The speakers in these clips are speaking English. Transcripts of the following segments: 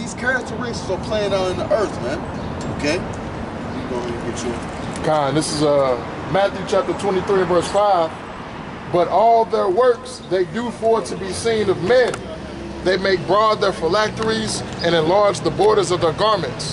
these characteristics are playing out in the earth, man. Okay? You go ahead and get your... Con, this is Matthew chapter 23 and verse 5. But all their works they do for to be seen of men. They make broad their phylacteries and enlarge the borders of their garments.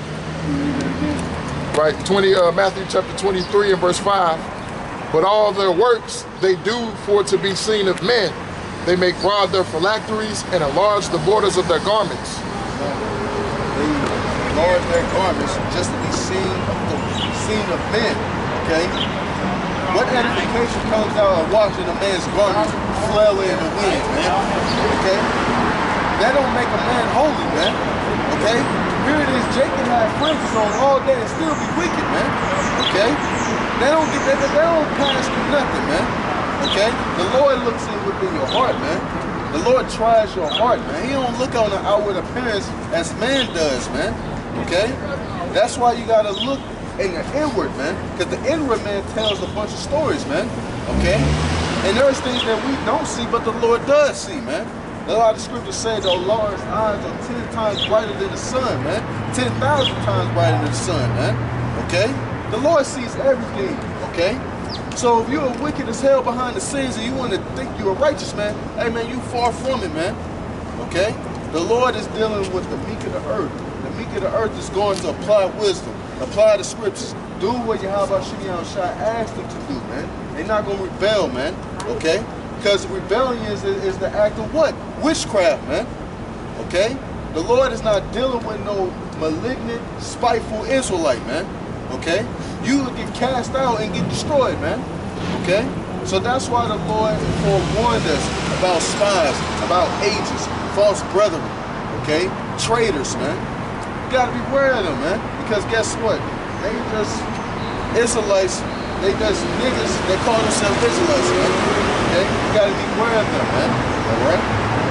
Right, Matthew chapter 23 and verse 5. But all their works they do for to be seen of men. They make broad their phylacteries and enlarge the borders of their garments. They enlarge their garments just to be seen of men, okay? What edification comes out of watching a man's garments flail in the wind, man? Okay? That don't make a man holy, man. Okay? Here it is, Jake can have fringes on all day and still be wicked, man. Okay? They don't pass through nothing, man. Okay? The Lord looks in within your heart, man. The Lord tries your heart, man. He don't look on the outward appearance as man does, man. Okay? That's why you gotta look in the inward, man. Because the inward man tells a bunch of stories, man. Okay? And there's things that we don't see, but the Lord does see, man. A lot of scriptures say the Lord's eyes are 10 times brighter than the sun, man. 10,000 times brighter than the sun, man. Okay? The Lord sees everything, okay? So if you're wicked as hell behind the scenes and you want to think you're righteous, man, hey, man, you far from it, man. Okay? The Lord is dealing with the meek of the earth. The meek of the earth is going to apply wisdom, apply the scriptures, do what Yahweh Shimon Shai asked them to do, man. They're not going to rebel, man. Okay? Because rebellion is the act of what? Witchcraft, man. Okay? The Lord is not dealing with no malignant, spiteful Israelite, man. Okay? You will get cast out and get destroyed, man. Okay? So that's why the Lord forewarned us about spies, about agents, false brethren, okay? Traitors, man. You gotta be aware of them, man. Because guess what? They just Israelites, they just niggas, they call themselves Israelites, man. Okay? You gotta be aware of them, man. Alright?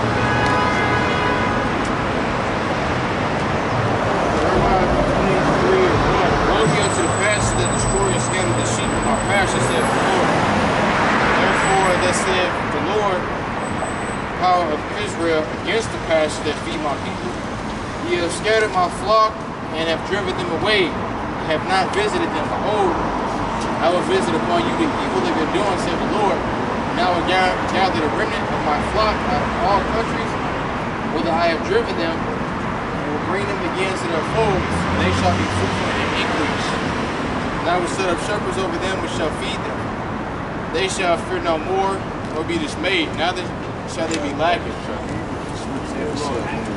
To the pasture that destroy and scatter the sheep of my pasture, said the Lord. Therefore, thus saith the Lord, power of Israel, against the pasture that feed my people. Ye have scattered my flock and have driven them away, and have not visited them. Behold, I will visit upon you the evil that you're doing, said the Lord. And I will gather the remnant of my flock out of all countries, whither I have driven them, and will bring them again to their folds, and they shall be fruitful and increase. And I will set up shepherds over them which shall feed them. They shall fear no more, nor be dismayed. Neither shall they be lacking. Right. So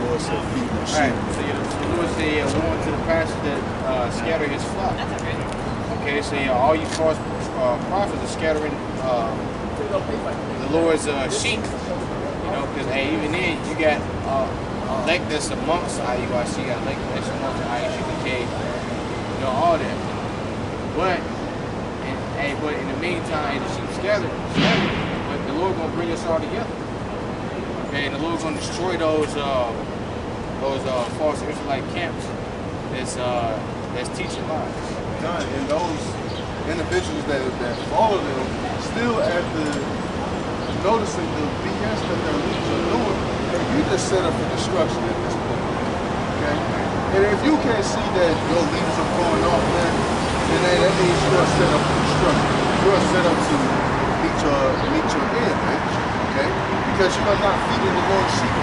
the Lord said, warn to the pastor that scatter his flock. Okay, so all you false prophets are scattering the Lord's sheep. You know, because hey, even then you got elect that's amongst IUIC, you got elect that's amongst IUCK, you know, all that. But in the meantime, the sheep scattered. But the Lord gonna bring us all together. Okay, and the Lord's gonna destroy those false Israelite camps that's teaching lies. And those individuals that follow them still after noticing the BS that their leaders are doing, and you just set up for destruction at this point. Okay? And if you can't see that your leaders are going off, man, then that means you're set up for destruction. You're set up to meet your end, man. Okay? Because you're not feeding the Lord's sheep.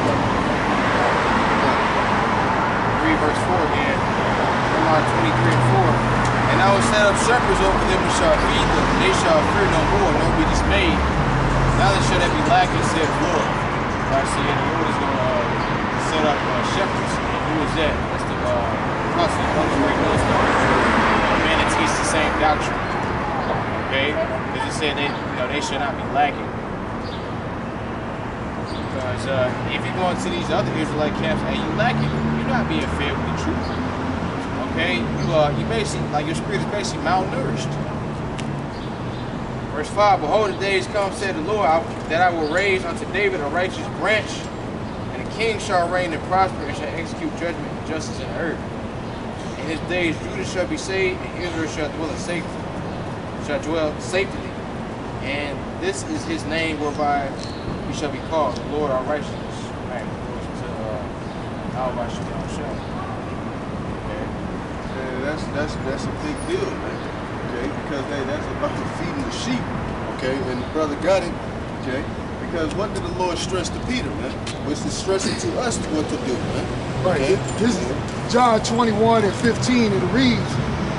Read verse 4 again. Jeremiah 23 and 4. And I will set up shepherds over them and shall feed them. They shall fear no more, nor be dismayed. Neither shall they be lacking, said the Lord. Like I said, the Lord is going to set up shepherds. And who is that? That's the apostle. Man that teach the same doctrine. Okay? Because it said they should not be lacking. Because if you go into these other Israelite camps, hey, you lacking. You're not being fed with the truth. Okay? You basically, like your spirit is basically malnourished. Verse 5, behold, the days come, said the Lord, that I will raise unto David a righteous branch, and the king shall reign and prosper, and shall execute judgment and justice in the earth. In his days Judah shall be saved, and Israel shall dwell in safety. Shall dwell safely. And this is his name whereby he shall be called, the Lord our righteousness. Right. Yahweh Shem. Okay. That's a big deal, man. Okay, because hey, that's about feeding the sheep. Okay, and the brother got it. Okay, because what did the Lord stress to Peter, man? Which is stressing to us what to do, man. Right. Okay? This is John 21:15, and it reads,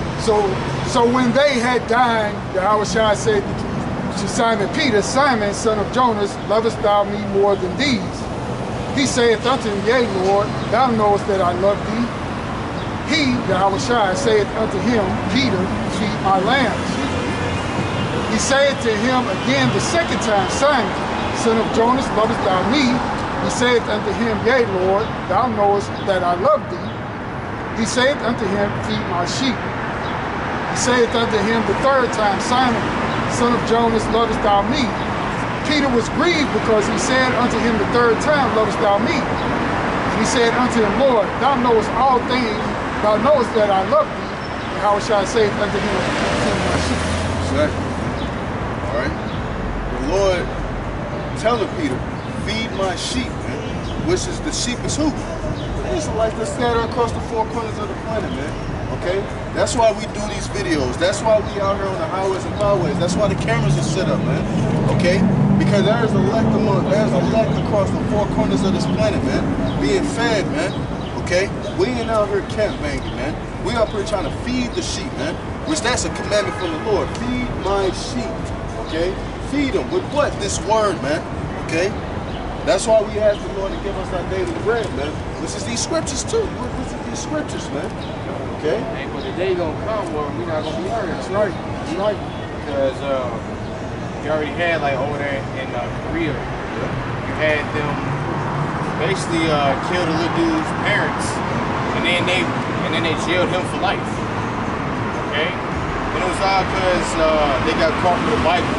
So when they had dined, Yahushua said to Simon Peter, Simon, son of Jonas, lovest thou me more than these? He saith unto him, Yea, Lord, thou knowest that I love thee. He, Yahushua, saith unto him, Peter, feed my lambs. He saith to him again the second time, Simon, son of Jonas, lovest thou me? He saith unto him, Yea, Lord, thou knowest that I love thee. He saith unto him, Feed my sheep. He saith unto him the third time, Simon, son of Jonas, lovest thou me? Peter was grieved because he said unto him the third time, Lovest thou me? And he said unto him, Lord, thou knowest all things, thou knowest that I love thee. And how shall I say unto him, Feed my sheep? Exactly. All right. The Lord telling Peter, feed my sheep, man. Which is the sheep is who? The Israelites that scatter across the four corners of the planet, man. Okay? That's why we do these videos. That's why we out here on the highways and byways. That's why the cameras are set up, man. Okay? Because there's elect across the four corners of this planet, man. Being fed, man. Okay? We ain't out here camp banging, man. We up here trying to feed the sheep, man. Which that's a commandment from the Lord. Feed my sheep. Okay? Feed them. With what? This word, man. Okay? That's why we ask the Lord to give us our daily bread, man. Which is these scriptures too. Which is these scriptures, man. Okay? Hey, but the day gonna come where we're not gonna be hurt. That's right. That's right. Because you already had like over there in Korea, you had them basically kill the little dude's parents, and then they jailed him for life. Okay? And it was all because they got caught with the Bible.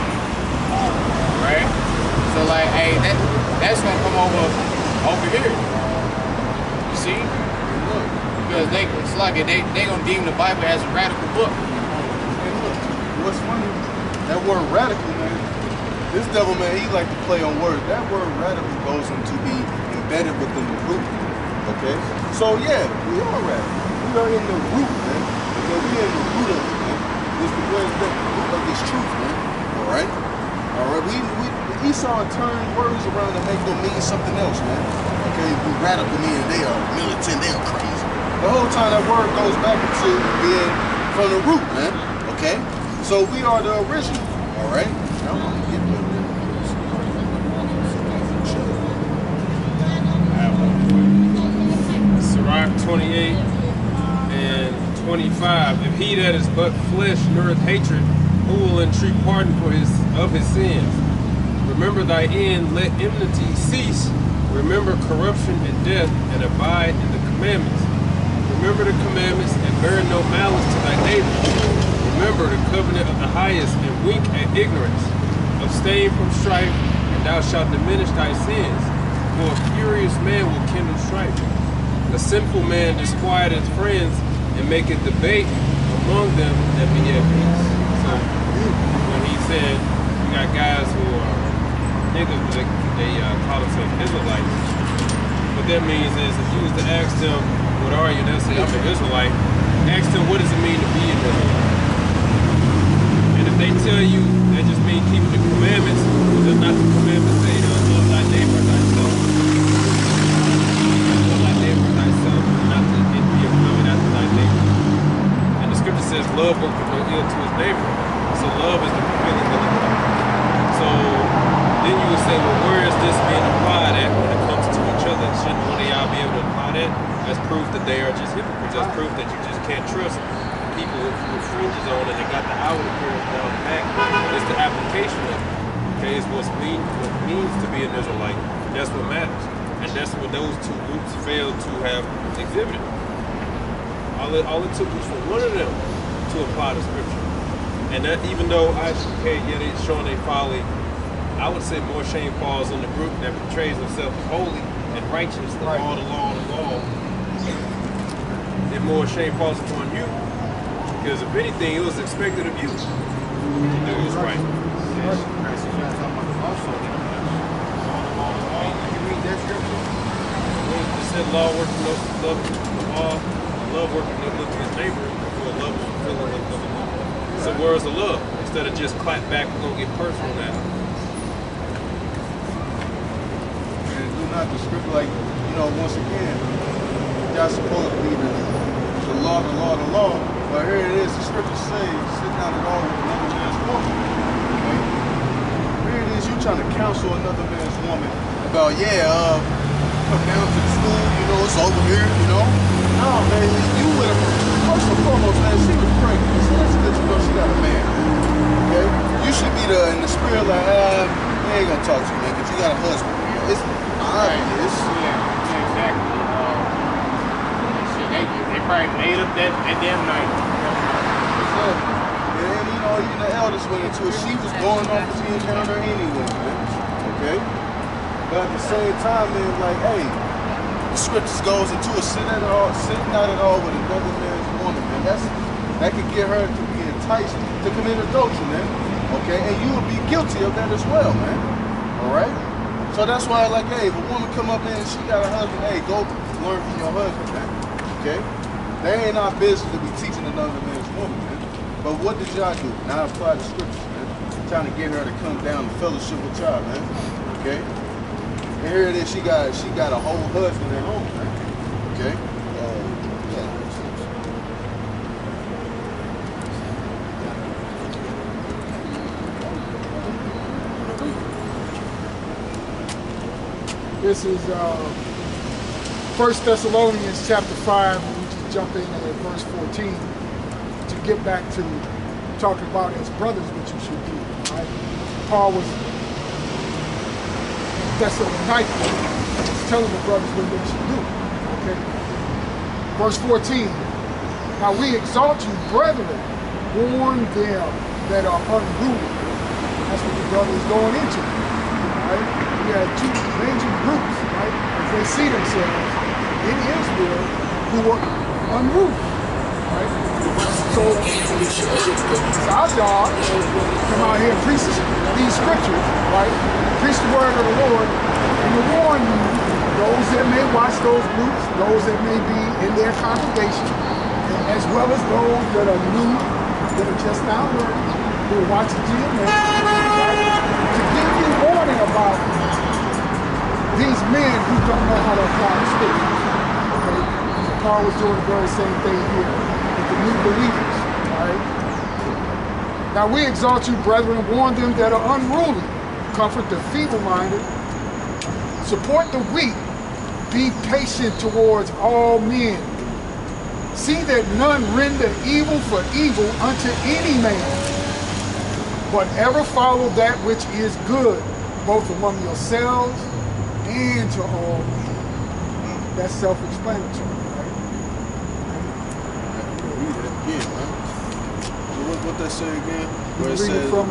Right? So like, hey, that's gonna come over here. You see? Because it's like they gonna deem the Bible as a radical book. And look, what's funny? That word radical, man. This devil, man, he like to play on words. That word radical goes into be embedded within the root. Okay? So yeah, we are radical. We are in the root, man. Okay, we in the root of it, man. This is the root of this truth, man. Alright? Alright, Esau turned words around to make them mean something else, man. Okay, we radical meaning they are militant, they are crazy. The whole time that word goes back into being from the root, man. Okay? So we are the original. Alright? Now I'm gonna get rid of it. Sirach 28 and 25. If he that is but flesh knurreth hatred, who will entreat pardon for his sins? Remember thy end, let enmity cease. Remember corruption and death, and abide in the commandments. Remember the commandments, and bear no malice to thy neighbor. Remember the covenant of the highest, and wink at ignorance. Abstain from strife, and thou shalt diminish thy sins. For a furious man will kindle strife. A sinful man disquieteth friends, and maketh debate among them that be at peace. So when he said, you got guys who are niggas, they call themselves Israelites. What that means is, if you was to ask them, what are you? They'll say, I'm an Israelite. Ask them, what does it mean to be an Israelite? And if they tell you that just means keeping the commandments, well, does not the commandments say, love thy neighbor as thyself? Love thy neighbor as thyself, not to be a coming after thy neighbor. And the scripture says, love worketh no ill to his neighbor. So love is the fulfilling of the law. So then you would say, well, where is this being applied at when it comes to each other? Shouldn't one of y'all be able to apply that? That's proof that they are just hypocrites. That's proof that you just can't trust people with fringes on and they got the outward appearance down the back. It's the application of it. Okay, it's what it means to be an Israelite. That's what matters. And that's what those two groups failed to have exhibited. All it took was for one of them to apply the scripture. And that, even though they're showing their folly, I would say more shame falls on the group that portrays themselves as holy and righteous than all the law and the law. And more shame falls upon you, because if anything, it was expected of you to do what's right. Also, you read that scripture, the said law working no love, love working no good to his neighbor, or love fulfilling of the law. So where's the love? Instead of just clap back, we're gonna get personal now. And do not the script like, you know, once again, y'all supposed to be the law, but here it is, the scriptures say, sit down at all with another man's woman. Okay? Here it is, you trying to counsel another man's woman about, come down to the school, you know, it's over here, you know. No, man, you would have, first and foremost, man, she was pregnant. So that's good to know she got a man. Okay? You should be in the spirit like, we ain't gonna talk to you, man, because you got a husband. It's obvious. Yeah, exactly. They probably made up that damn night. And you know, even the eldest went into it. She was going off to being down there anyway, man. Okay? But at the same time, man, like, hey, the scriptures goes into it, sitting out at all with another man's woman, man. That could get her to be enticed to commit adultery, man. Okay? And you would be guilty of that as well, man. Alright? So that's why, like, hey, if a woman come up there and she got a husband, hey, go learn from your husband, man. Okay? They ain't our business to be teaching another man's woman, man. But what did y'all do? Now apply the scriptures, man. Trying to get her to come down and fellowship with y'all, man. Okay? And here it is, she got a whole husband at home, man. Okay? This is 1 Thessalonians chapter 5, and we just jump in at verse 14 to get back to talking about as brothers what you should do. Right? Paul was Thessalonica, telling the brothers what they should do. Okay. Verse 14. Now we exalt you, brethren, warn them that are unruly. That's what the brother is going into. Right? We have two major groups, right? If they see themselves in Israel who are unruly, right? So it's our job to come out here and preach these scriptures, right? Preach the word of the Lord and to warn you, those that may watch those groups, those that may be in their congregation, as well as those that are new, that are just now learning, who are watching GMA, right? To give you warning about these men who don't know how to apply the scriptures. Okay? Paul was doing the very same thing here with the new believers. Right? Now we exalt you, brethren, warn them that are unruly, comfort the feeble-minded, support the weak, be patient towards all men. See that none render evil for evil unto any man, but ever follow that which is good, both among yourselves and to all men. That's self-explanatory, right? Read it again, man. So what that say again? Where it Read says, it from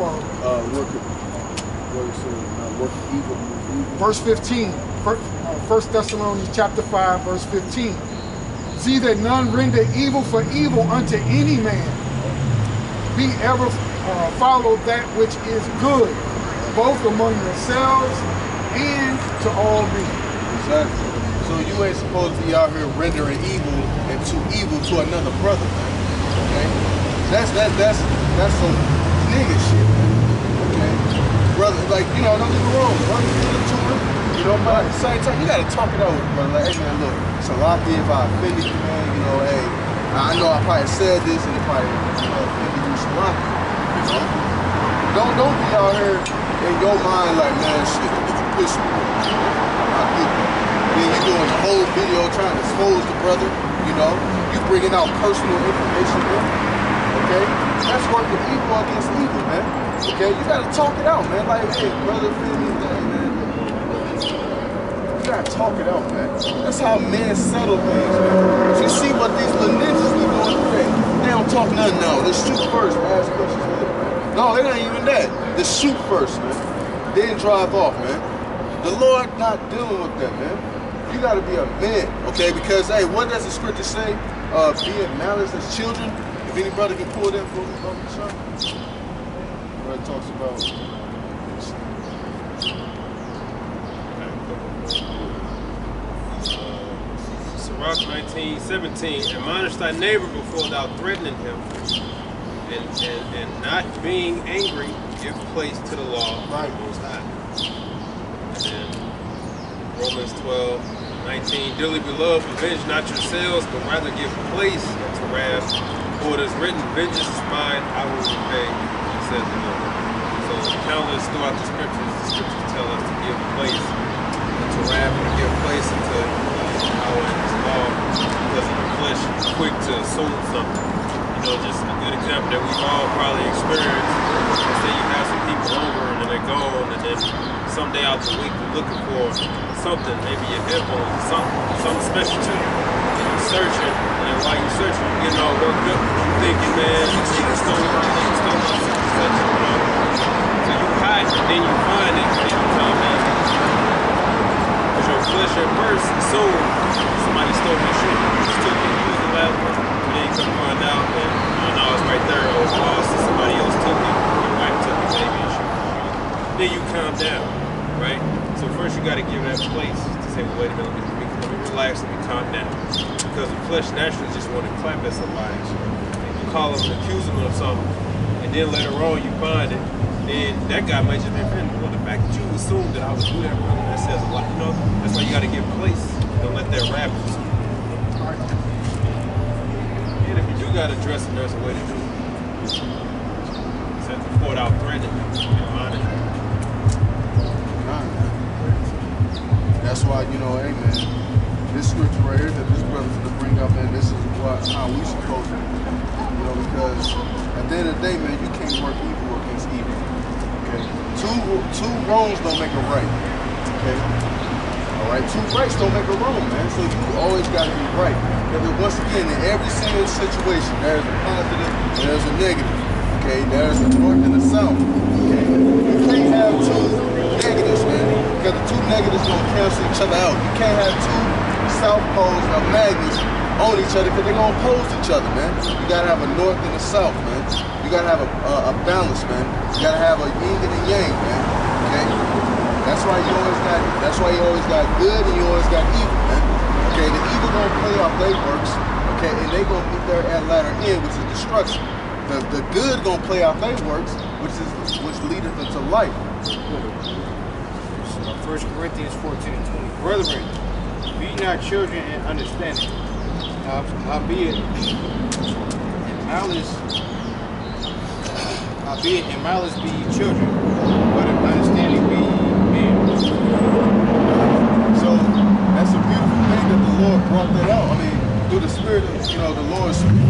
work evil, move evil. verse 15, 1 Thessalonians chapter 5, verse 15. See that none render evil for evil unto any man. Be ever follow that which is good, both among yourselves and to all men. Exactly. So you ain't supposed to be out here rendering evil and to evil to another brother, man. Okay? That's some nigga shit, man. Okay? Brother, like, you know, don't get me wrong, brother, to him, you know, but at the same time, you gotta talk it out with brother. Like, hey man, look, Salaki, if I offended you, man, you know, hey, I know I probably said this and it probably offended you, Salaki. You know? Don't be out here in your mind like, man, shit, you push me. Then you doing the whole video trying to expose the brother, you know? You bringing out personal information there, okay? That's working evil against evil, man. Okay, you gotta talk it out, man. Like, hey, brother, feel me, man. You gotta talk it out, man. That's how men settle things, man. You see what these little ninjas be doing today. They don't talk nothing now. They shoot first, ask questions later, man. No, it ain't even that. They shoot first, man. Then drive off, man. The Lord not dealing with that, man. You gotta be a man, okay? Because, hey, what does the scripture say? Being malice as children. If any brother can pull that for me, brother, son. Where it talks about Sirach 19:17. Admonish thy neighbor before thou threatening him, and not being angry, give place to the law of the Most High. And then Romans 12:19. Dearly beloved, avenge not yourselves, but rather give place to wrath. For it is written, vengeance is mine, I will repay, said the Lord. So countless throughout the scriptures tell us to give place to wrath and to give place into power and his law, because of the flesh is quick to assume something. You know, just a good example that we've all probably experienced. Let's say you have some people over and then they're gone, and then someday out the week you're looking for something, maybe your headphones, something special to you. And you're searching, and then while you're searching, you're getting all worked up. You're thinking, man, you stole my such, you know. So you hide it, then you find it, and then you calm down. Because your flesh at first assumed somebody stole your shoe. You still can use the last one, but then you come find out that, oh no, it's right there, oh, it's lost, and somebody else took it, your wife took it, maybe, and shoe. Then you calm down, right? So first you got to give that place to say, well, wait a minute, let me relax, let me calm down. Because the flesh naturally just want to clap at somebody. And you call them and accuse them of something, and then later on you find it, then that guy might just be offended. Well, the fact that you assumed that I would do that, brother, that says a lot. You know, that's why you got to give place. Don't let that rap you. And if you do got to dress them, there's a way to do it. Set the fort out threatening you, admonish. That's why, you know, hey man, this scripture right here that this brother's gonna bring up, man, this is how we supposed to, you know, because at the end of the day, man, you can't work evil against evil. Okay, two wrongs don't make a right. Okay, all right, two rights don't make a wrong, man. So you always got to be right. Because once again, in every single situation, there's a positive and there's a negative. Okay, there's a north and a south. Okay, you can't have two negatives, man, because the two negatives gonna cancel each other out. You can't have two south poles of magnets on each other because they're gonna oppose each other, man. You gotta have a north and a south, man. You gotta have a balance, man. You gotta have a yin and a yang, man. Okay, that's why you always got good and you always got evil, man. Okay, the evil gonna play off their works, okay, and they gonna get there at latter end, which is destruction. The good gonna play off their works, which leadeth into life. 1 Corinthians 14:20. Brethren, be not children in understanding. Howbeit in malice be ye children, but in understanding be ye men. So that's a beautiful thing that the Lord brought that out. I mean, through the spirit of, you know, the Lord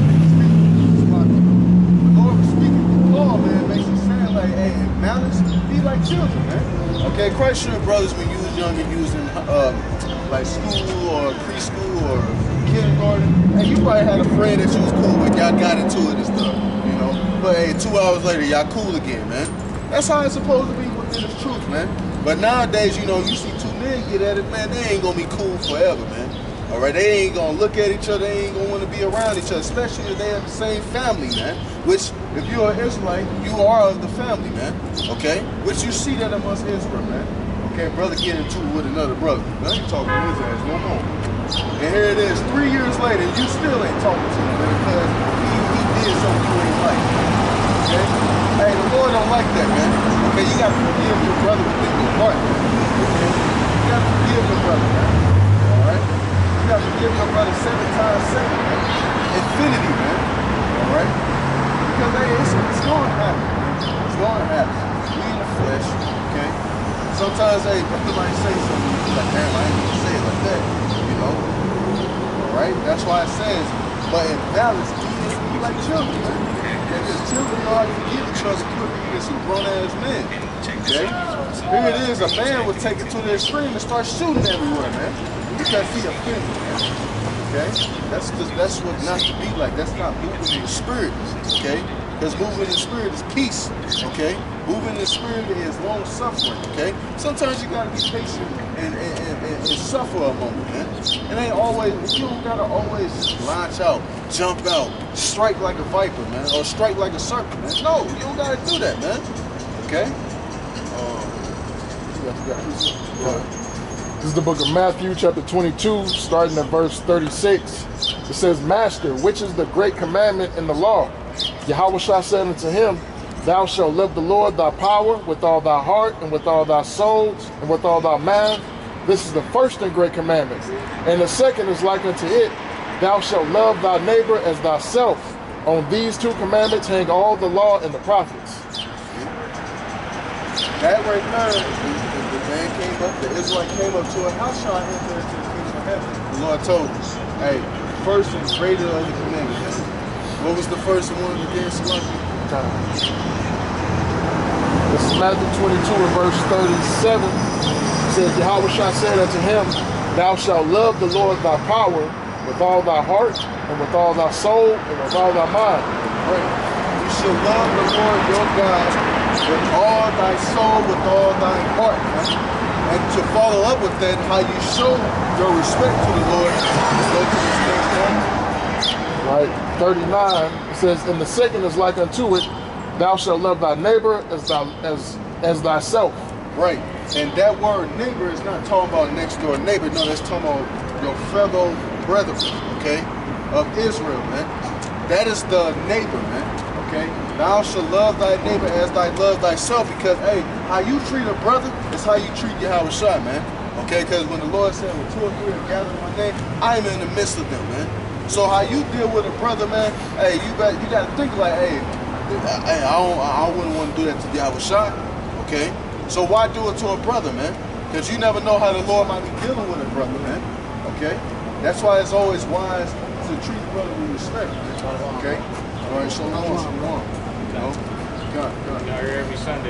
was speaking through Paul, man, makes it sound like, hey, in malice, be like children, man. Okay, quite sure, brothers, when you was young and you was in like school or preschool or kindergarten, and you probably had a friend that you was cool with, y'all got into it and stuff, you know. But hey, 2 hours later, y'all cool again, man. That's how it's supposed to be within the truth, man. But nowadays, you know, you see two men get at it, man, they ain't gonna be cool forever, man. All right, they ain't gonna look at each other, they ain't gonna want to be around each other, especially if they have the same family, man. Which, if you're an Israelite, you are of the family, man. Okay? Which you see that amongst Israel, man. Okay, brother get into it with another brother. I ain't talking to his ass no more. And here it is, 3 years later, you still ain't talking to him, man, because he did something you ain't like. Okay? Hey, the Lord don't like that, man. Okay, you gotta forgive your brother within your heart. Okay? You gotta forgive your brother, man. Alright? You gotta forgive your brother 7 times 7, man. Infinity, man. Alright? Because hey, it's going to happen. It's going to happen. We in the flesh, okay? Sometimes, hey, brother might say something, you be like, damn, I ain't gonna say it like that, you know? Alright? That's why it says, but in balance, be like children, man. Because children know how to forgive each other quicker than some grown-ass men. Okay? Here it is, a man would take it to the extreme and start shooting everywhere, man. Because he offended, man. Okay? That's what not to be like. That's not moving in the spirit. Okay? Because moving in the spirit is peace. Okay? Moving in the spirit is long suffering. Okay? Sometimes you gotta be patient and suffer a moment, man. It ain't always, you don't gotta always launch out, jump out, strike like a viper, man, or strike like a serpent, man. No, you don't gotta do that, man. Okay? This is the book of Matthew, chapter 22, starting at verse 36. It says, Master, which is the great commandment in the law? Yahushua said unto him, Thou shalt love the Lord thy power with all thy heart, and with all thy soul, and with all thy mind. This is the first and great commandment. And the second is like unto it, Thou shalt love thy neighbor as thyself. On these two commandments hang all the law and the prophets. That right there, the man came up, the Israelite came up to it. How shall I enter into the kingdom of heaven? The Lord told us, hey, first and greater of the commandments. What was the first one again, Salaki? This is Matthew 22 and verse 37. It says, Yahushua said unto him, Thou shalt love the Lord thy power with all thy heart, and with all thy soul, and with all thy mind. Right. You shall love the Lord your God with all thy soul, with all thy heart. Right? And to follow up with that, how you show your respect to the Lord, go to this next one. Right. 39, it says, And the second is like unto it, Thou shalt love thy neighbor as thyself. Right. And that word neighbor is not talking about next door neighbor. No, that's talking about your fellow brethren, okay, of Israel, man. That is the neighbor, man, okay? Thou shalt love thy neighbor as thy love thyself, because, hey, how you treat a brother is how you treat Yahushua, man, okay? Because when the Lord said, when 2 or 3 are gathered in my name, I am in the midst of them, man. So how you deal with a brother, man, hey, you got to think like, hey, I wouldn't want to do that to Yahushua, okay? So why do it to a brother, man? Because you never know how the Lord might be dealing with a brother, man, okay? That's why it's always wise to treat the brother with respect, okay? All right, so long. You know? God. Y'all here every Sunday.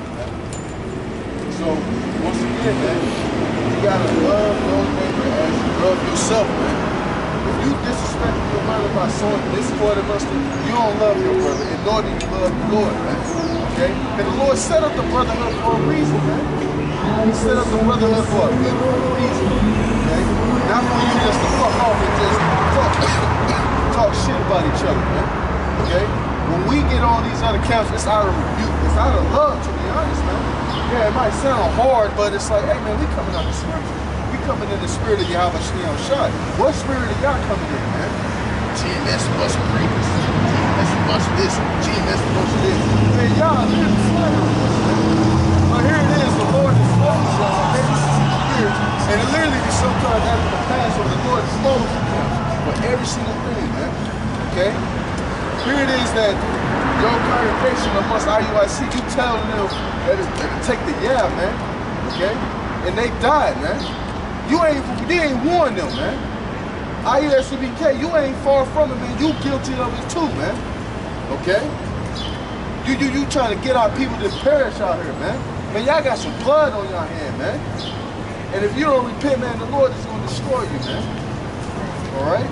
So, once again, man, you gotta love your neighbor as you love yourself, man. If you disrespect your brother by sowing discord amongst them, you don't love your brother, and nor do you love the Lord, man. Okay? And the Lord set up the brotherhood for a reason, man. He set up the brotherhood for a good reason, okay? Not for you just to fuck off and just talk shit about each other, man. Okay? When we get on these other camps, it's out of rebuke. It's out of love, to be honest, man. Yeah, it might sound hard, but it's like, hey, man, we coming out the scripture. We coming in the spirit of Yahushua. What spirit are y'all coming in, man? GMS must breakers. GMS must this. GMS must this. Man, y'all live slightly. But here it is, the Lord discloses y'all every single spirit. And it literally be sometimes after the past where the Lord discloses them for every single thing, man. Okay? Here it is that your congregation amongst IUIC, you telling them that it take the man. Okay? And they died, man. They ain't warned them, man. IUSCBK, you ain't far from it, man. You guilty of it too, man. Okay? You trying to get our people to perish out here, man. Man, y'all got some blood on y'all hand, man. And if you don't repent, man, the Lord is going to destroy you, man. All right?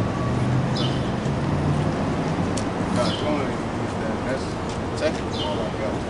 That's technically all I got.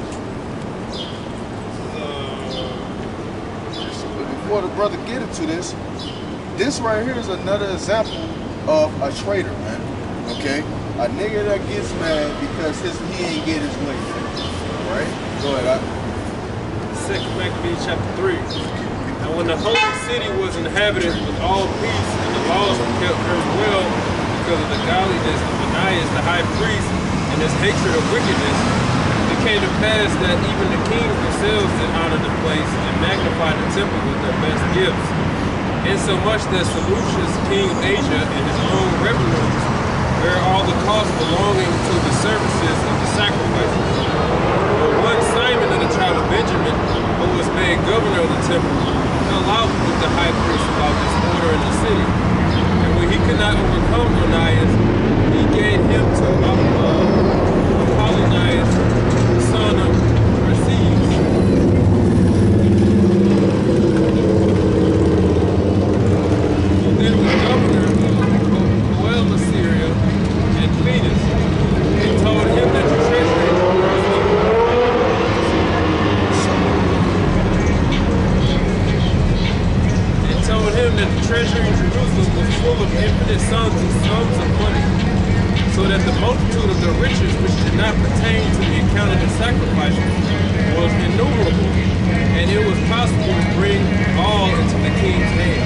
But before the brother get into this right here is another example of a traitor, man. Okay? A nigga that gets mad because he ain't get his way. All right? Go ahead. 2 Maccabees chapter 3. And when the holy city was inhabited with all peace, and the laws were kept very well because of the godliness of Onias the high priest and his hatred of wickedness, it came to pass that even the kings themselves did honor the place and magnified the temple with their best gifts, insomuch that Seleucus, king of Asia, and his own revenues bear all the costs belonging to the services of the sacrifices. But one Simon of the tribe of Benjamin, who was made governor of the temple, fell out with the high priest about this order in the city. And when he could not overcome Onias, he gave him to Apollonius, the son of Perses. Who then was governor of Assyria and Phoenix, and told him that the treasury in Jerusalem was full of infinite sums of money. so that the multitude of their riches, which did not pertain to the account of the sacrifices, was innumerable, and it was possible to bring all into the king's hand.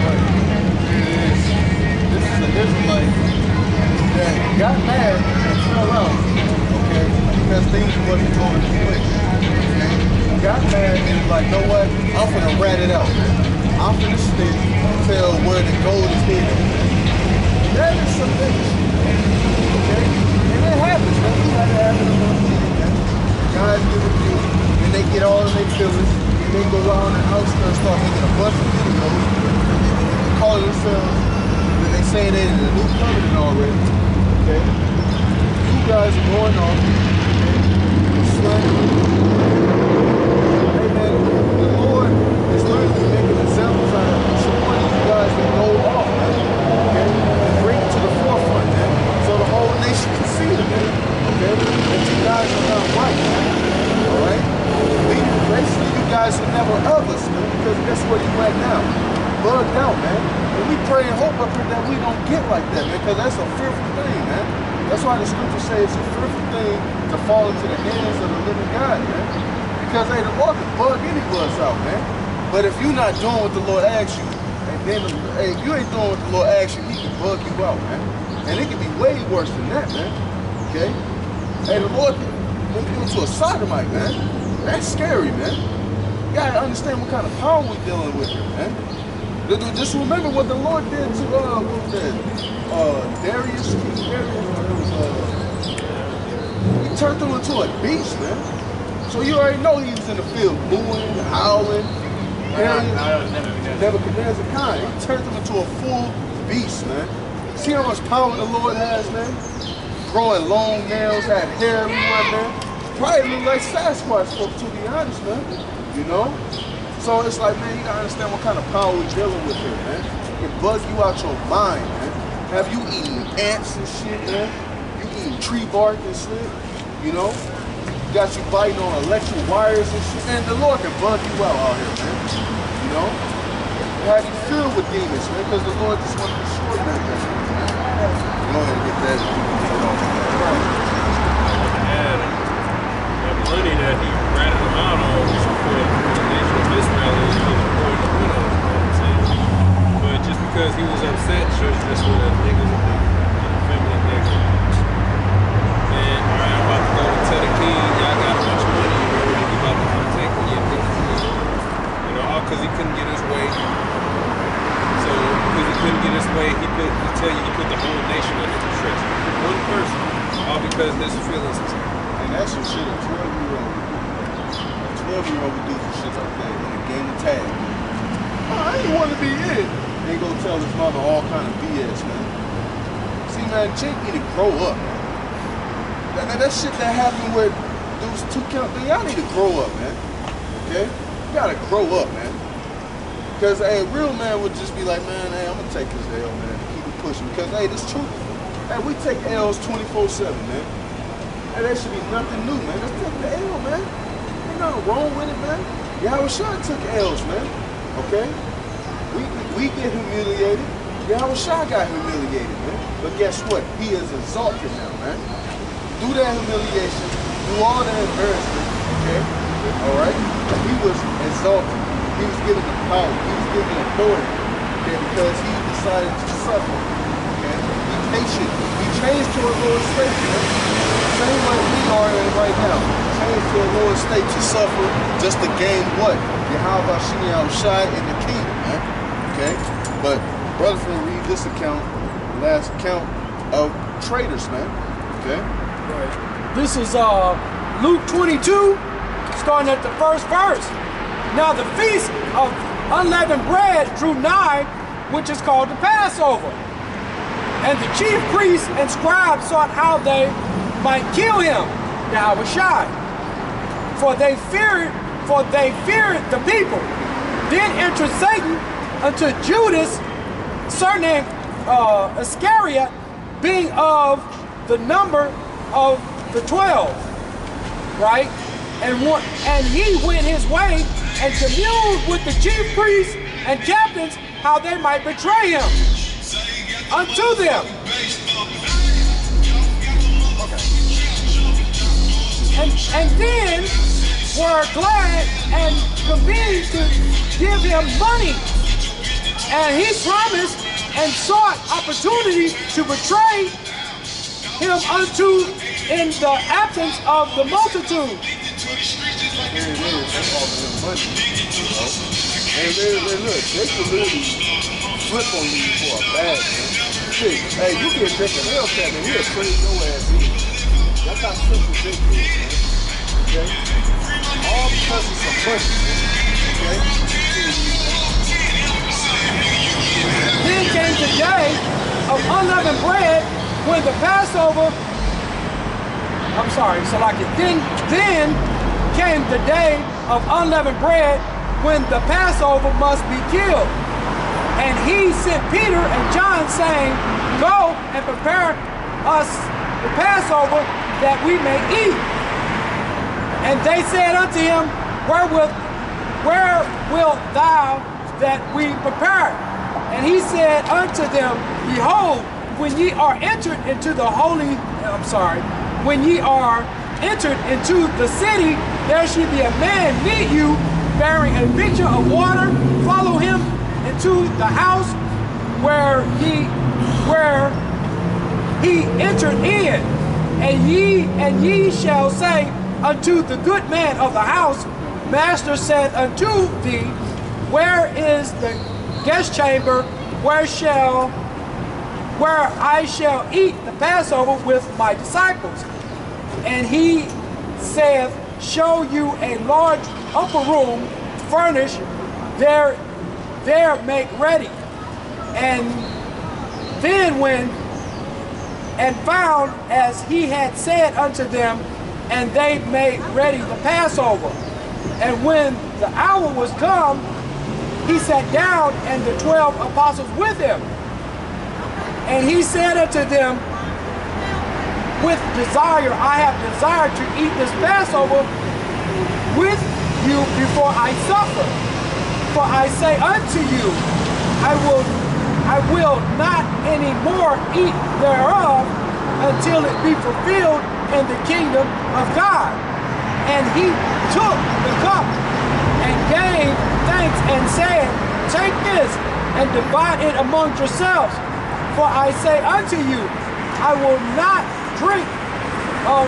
This is an Israelite that got mad and fell out, okay, because things wasn't going his way. Okay? Got mad and was like, know what? I'm gonna rat it out, man. I'm gonna stick tell where the gold is hidden. That is some things, okay? And it happens, man. We had it happen in one thing, man. Guys get abused, and they get all in their feelings, and they go around the house and start making a bunch of videos, call themselves, and they say they're in the new covenant already, okay? You guys are going on, okay? Slandering. Hey, man, the Lord is literally making examples out of each one of you guys that go off, man, okay? And bring it to the forefront, man, so the whole nation can see it, man, okay? That you guys are not right, man, all right? Basically, you guys are never of us, man, because that's where you at now. Bugged out, man. And we pray and hope up here that we don't get like that, man, because that's a fearful thing, man. That's why the scripture says it's a fearful thing to fall into the hands of the living God, man. Because, hey, the Lord can bug any of us out, man. But if you're not doing what the Lord asks you, and then, hey, if you ain't doing what the Lord asks you, he can bug you out, man. And it can be way worse than that, man. Okay? Hey, the Lord can make you into a sodomite, man. That's scary, man. You gotta understand what kind of power we're dealing with here, man. Just remember what the Lord did to Darius. He turned him into a beast, man. So you already know he was in the field, booing, howling. Nebuchadnezzar kind. He turned him into a full beast, man. See how much power the Lord has, man? Growing long nails, had hair everywhere, man. Probably look like Sasquatch folk, to be honest, man. You know? So it's like, man, you gotta understand what kind of power we're dealing with here, man. It can bug you out your mind, man. Have you eating ants and shit, man? You eating tree bark and shit, you know? Got you biting on electric wires and shit. And the Lord can bug you out here, man. You know? Have you filled with demons, man? Because the Lord just wants to destroy that, man. Go ahead and get that. And that money that he ratted them out on was for the nation of Israel and for the widows, you know what I'm saying? But just because he was upset shows you that's what the niggas are doing. Feminine niggas. And alright, I'm about to go and tell the king, y'all got a bunch of money in here and he about to protect me and me. You know, all because he couldn't get his way. So because he couldn't get his way, he tell you he put the whole nation under distress. One person, all because his feelings. And that's some shit a 12-year-old would do. A 12-year-old would do some shit like that in a game of tag. Oh, I ain't want to be it. They go tell his mother all kind of BS, man. See, man, Jake need to grow up, man. That shit that happened with those two count, y'all need to grow up, man. Okay? You gotta grow up, man. Because, hey, a real man would just be like, man, hey, I'm gonna take this L, man. Keep it pushing. Because, hey, this truth. Hey, we take L's 24/7, man. Hey, that should be nothing new, man. Let's take the L, man. Ain't nothing wrong with it, man. Yahushua took L's, man. Okay? We get humiliated. Yahushua got humiliated, man. But guess what? He is exalted now, man. Through that humiliation, through all that embarrassment, okay? Alright? He was exalted. He was given the power. He was given authority. Okay? Because he decided to suffer. Okay? Be patient. He changed to a lower state, man. Same way we are in right now. Changed to a lower state to suffer just to gain what? Yahweh Shai in the kingdom, man. Okay? But brother's gonna read this account, the last account of traitors, man. Okay? Right. This is Luke 22, starting at the first verse. Now the feast of unleavened bread drew nigh, which is called the Passover. And the chief priests and scribes sought how they might kill him, Yahushua. For they feared the people. Then entered Satan unto Judas, surnamed Iscariot, being of the number of the 12, right? And he went his way and communed with the chief priests and captains how they might betray him unto them. and then were glad and convened to give him money. And he promised and sought opportunity to betray him unto in the absence of the multitude. Here it is, that's all of them money, you know. And look, they could really flip on you for a bag, man. Shit, hey, you get taken Hellcat and he'll trade your ass in. That's how simple this is, man. Okay? All because of some money, man. Okay? Then came the day of unleavened bread when the Passover, then came the day of unleavened bread when the Passover must be killed. And he sent Peter and John, saying, Go and prepare us the Passover that we may eat. And they said unto him, Where wilt thou that we prepare? And he said unto them, Behold, when ye are entered into the when ye are entered into the city, there shall be a man meet you, bearing a pitcher of water. Follow him into the house where he entered in. And ye shall say unto the good man of the house, Master said unto thee, Where is the guest chamber where I shall eat the Passover with my disciples? And he saith, Show you a large upper room furnished, there make ready. And then and found as he had said unto them, and they made ready the Passover. And when the hour was come, he sat down, and the 12 apostles with him. And he said unto them, With desire I have desired to eat this Passover with you before I suffer. For I say unto you, I will not any more eat thereof until it be fulfilled in the kingdom of God. And he took the cup and gave thanks and said, Take this and divide it among yourselves. For I say unto you, I will not drink of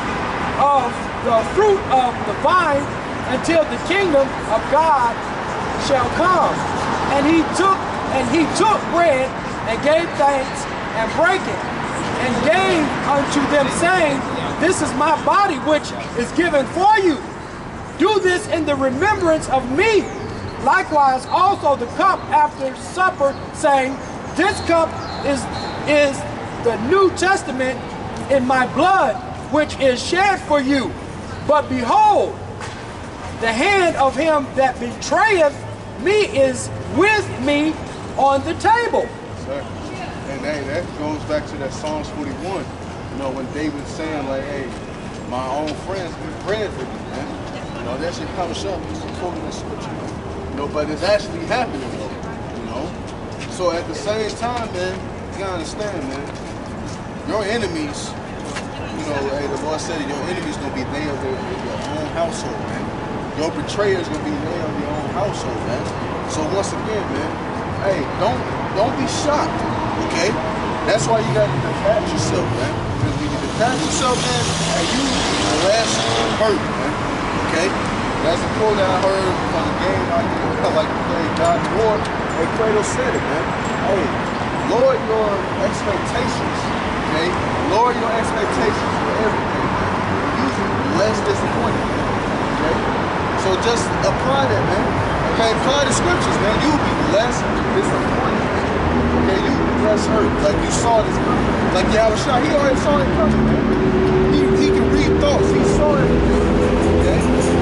the fruit of the vine until the kingdom of God shall come. And he took bread and gave thanks and brake it and gave unto them, saying, This is my body which is given for you. Do this in the remembrance of me. Likewise also the cup after supper, saying, This cup is the New Testament in my blood, which is shed for you. But behold, the hand of him that betrayeth me is with me on the table. Sir. And hey, that goes back to that Psalms 41. You know, when David's saying like, hey, my own friends be bread for me, man. You know, that shit comes up. He's quoting the scripture. You know, but it's actually happening though. You know? So at the same time, man, you gotta understand, man, your enemies, you know, hey, the Lord said your enemies gonna be they of your own household, man. Your betrayers gonna be they of your own household, man. So once again, man, hey, don't be shocked, okay? That's why you gotta detach yourself, man. Because when you detach yourself, man, hey, you less hurt, man. Okay? That's a quote that I heard from the game I like to play God of War. Hey, Kratos said it, man. Hey, lower your expectations, okay? Lower your expectations for everything, man. You less disappointed, man. Okay? So just apply that, man. Okay, apply the scriptures, man. You'll be less disappointed, man. Okay, you'll be less hurt. Like you saw this, like Yahushua, he already saw it coming, man. He can read thoughts. He saw everything. Okay?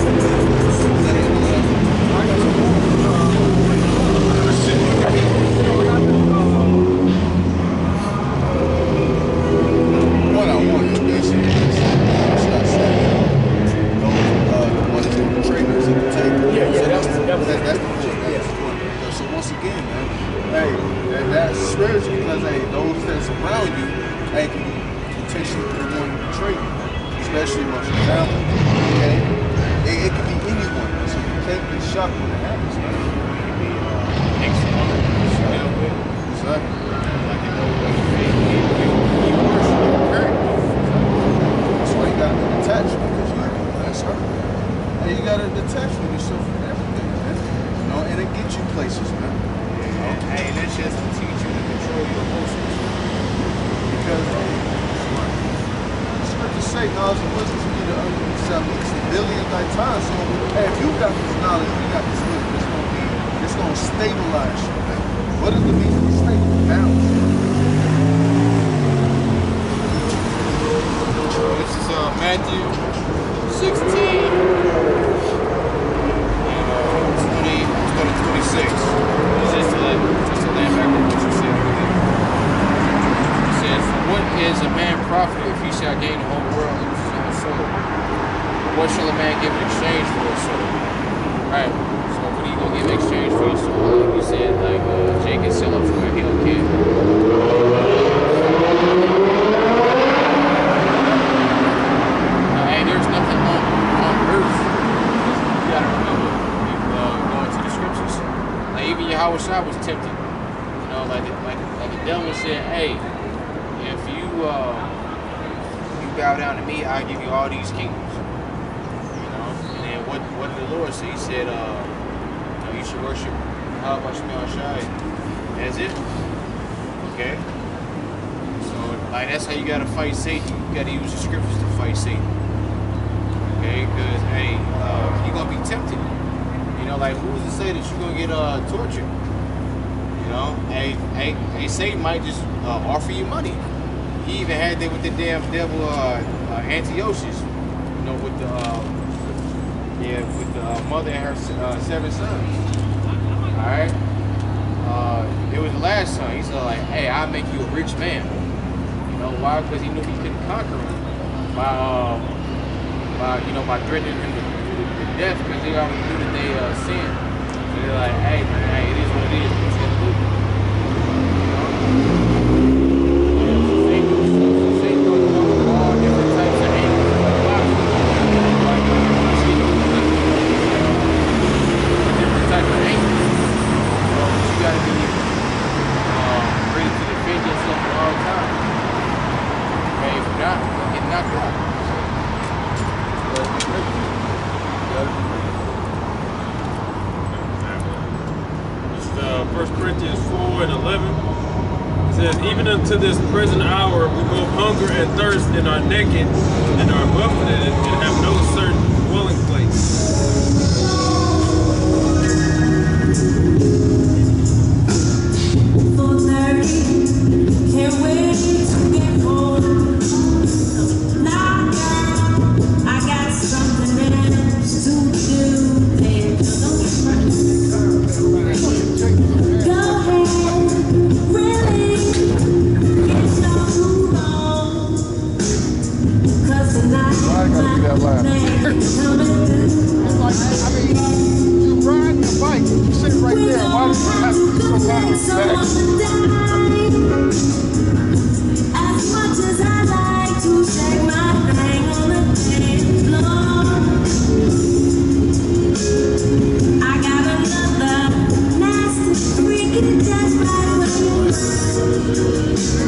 What I want is basically trainers at the table. Yeah, so that's the point. So once again, man, hey, that's spiritual because hey, those that surround you, hey, can potentially be the one to betray you. especially amongst your family. Okay? It could be anyone. So you can't be shocked when it happens, man. It could be ex-woman that you deal with. Exactly. Like you know what you worship, okay? That's why you gotta be detached because that's her. And you gotta detach from yourself from everything, man. You know, and it gets you places, man. Hey, that's just to teach you to control your emotions. Because the scriptures say knowledge and wisdom is neither under the billion thy time. So hey, if you got this knowledge, you got this wisdom, it's gonna stabilize you, man. What does the meaning of stable? Balance. This is Matthew 16 and 26. Just to land back on what you said earlier. It says, "For what is a man profit if he shall gain the whole world and lose his own soul? What shall a man give in exchange for his soul?" Right. So what are you gonna give in exchange for your soul? Like you said, like Jake is selling for a hill kid. There's nothing on earth. You gotta remember, you go into the scriptures. Like even Yahweh Shai was tempted. You know, like the devil said, "Hey, if you bow down to me, I'll give you all these kingdoms." You know, and then what did the Lord say? He said, you know, you should worship Yahweh Shai as it. Okay. So like that's how you gotta fight Satan. You gotta use the scriptures to fight Satan. Okay, because hey, you're gonna be tempted. You know, like who's to say that you're gonna get tortured? You know, hey, Satan might just offer you money. He even had that with the damn devil Antiochus. You know, with the mother and her 7 sons. All right. It was the last son. He said like, hey, I'll make you a rich man. You know why? Because he knew he couldn't conquer him by threatening him to death because they already knew that they sinned. So they're like, hey man, hey, it is what it is. It's gonna do. Satan goes along with all different types of angels. Different types of angels. So you gotta be ready to defend yourself at all times. Okay, if not, you'll get knocked out. This is 1 Corinthians 4 and 11. It says, "Even unto this present hour we both hunger and thirst and are naked and are buffeted and have no certain dwelling place." Can't wait to get home. Now, girl, I got something else to do. Go ahead, really, it's not too long. 'Cause tonight my name's coming through. It's like, I mean, you ride your bike, you sit right there. Why does it have to be so loud? As much as I like to shake my thing on the dance floor, I got another nasty freaky just right where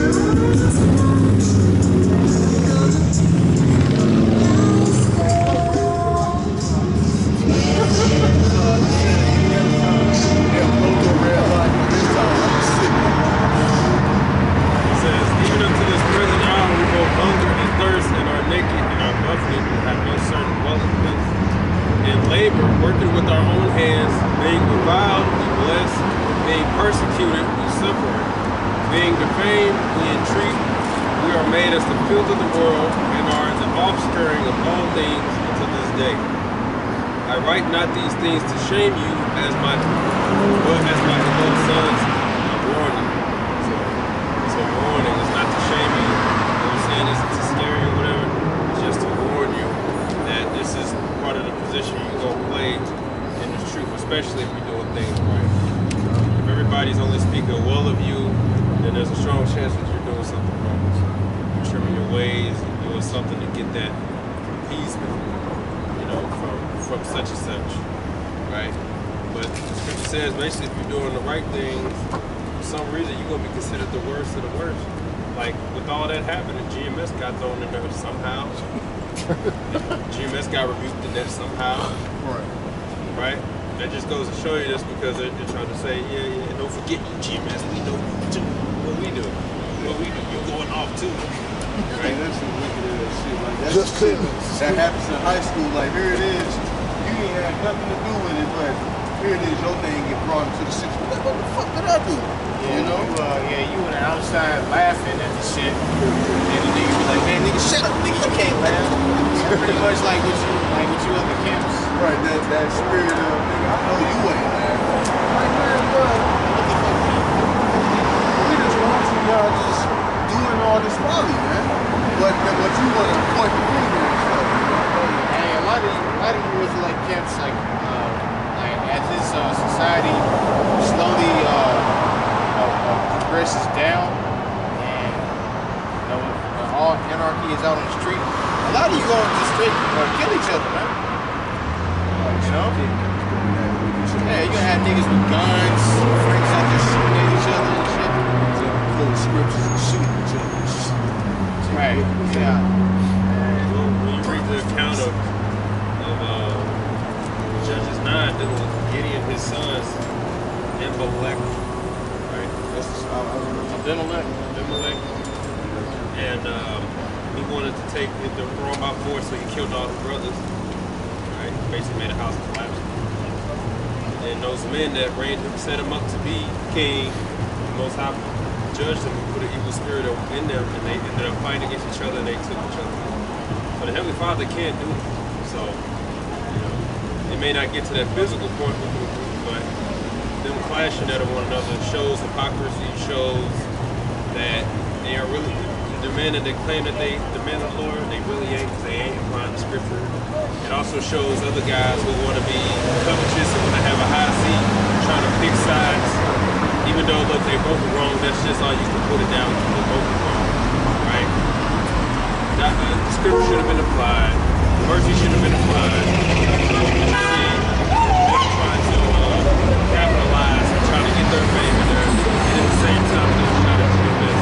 It says, "Even unto this present hour we both hunger and thirst and are naked and are buffeted and have no certain dwelling place. And labor, working with our own hands, being reviled, we bless, being persecuted, we suffer, being defamed, we entreat. We are made as the filth of the world and are the offspring of all things unto this day. I write not these things to shame you but as my beloved sons, I warn you." So it's a warning. It's not to shame you. You know what I'm saying? It's to scare you or whatever. It's just to warn you that this is part of the position you're going to play in the truth, especially if you're doing things right. If everybody's only speaking well of you, then there's a strong chance that you're doing something wrong. So you're trimming your ways, you're doing something to get that appeasement, you know, from such and such, right? But the scripture says basically if you're doing the right things, for some reason you're gonna be considered the worst of the worst. Like with all that happening, GMS got thrown in there somehow. GMS got rebuked in there somehow. Right? That just goes to show you this because they're trying to say, yeah, don't forget you GMS, we know you too. What we do. You're going off too. Right? That's some wicked ass shit. Like that's Just shit that happens in high school. Like here it is. You ain't had nothing to do with it, but here it is, your name get brought into the sixth. Like, what the fuck did I do? Yeah, you know? You were outside laughing at the shit. And the nigga be like, man, nigga, shut up, nigga, you can't laugh. Pretty much like what you other camps. Right, that spirit of, nigga, I know you ain't there. Like, man, bro, what the fuck? We just want you y'all just doing all this folly, man. But you want to point the finger and stuff. Hey, a lot of you was like camps, like as this society slowly progresses down, and you know, when all anarchy is out on the street, a lot of you go to the street kill each other, man. You know? Yeah, you gonna have niggas with guns, friends out there shooting at each other and shit. Quoting scriptures and shooting each other. Right, yeah. Well, when you read the account of Judges 9, dealing with Gideon, his sons, Abimelech, right? That's Abimelech. And he wanted to take the throne by force, so he killed all his brothers. Right? Basically made a house collapse. And those men that set him up to be king, the Most High judged them and put an evil spirit in them, and they ended up fighting against each other, and they took each other. But the Heavenly Father can't do it. So, you know, it may not get to that physical point with the group, but them clashing at one another shows hypocrisy, shows that they are really the men that they claim that they the men of the Lord, they really ain't, because they ain't applying the scripture. It also shows other guys who want to be covetous and want to have a high seat, trying to pick sides. Even though, look, they both are wrong, that's just all you can put it down to. They both are wrong, right? The scripture should have been applied. Mercy should have been applied. They're trying to capitalize and trying to get their fame in there, and at the same time, they're trying to do this.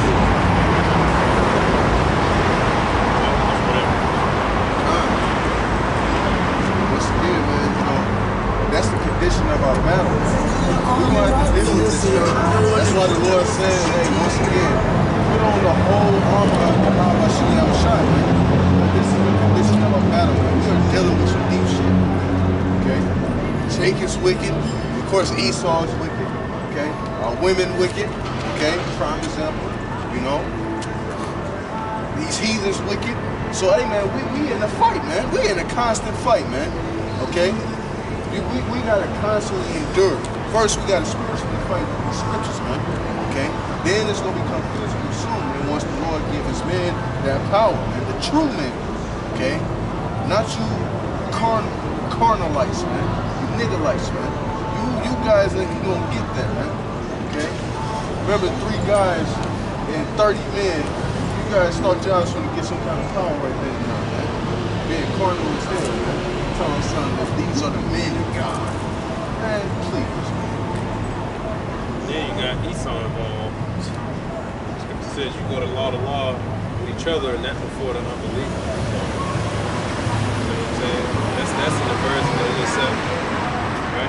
Once again, man, you know, that's the condition of our battle. We want to deal with this shit. That's why the Lord said, hey, once again, put on the whole armor of the power of shot, man. This is the condition of our battle, man. We are dealing with some deep shit. Okay? Jacob's wicked. Of course, Esau is wicked. Okay? Our women wicked. Okay? Prime example. You know? These heathens wicked. So, hey, man, we in a fight, man. We in a constant fight, man. Okay? We got to constantly endure. First, we got to spiritually fight with the scriptures, man. Okay? Then it's going to become physical soon. And once the Lord gives his men that power, man, the true men, okay? Not you carnalites, man. You niggerites, man. You guys ain't going to get that, man. Okay? Remember 3 guys and 30 men. You guys thought y'all was going to get some kind of power right there, man. Being carnal as hell, man. Telling son that these are the men of God. Man, please. Yeah, you got Esau involved. Scripture says you go to law with each other, and that's before the unbelief. You know what I'm saying? That's an embarrassment in itself, right?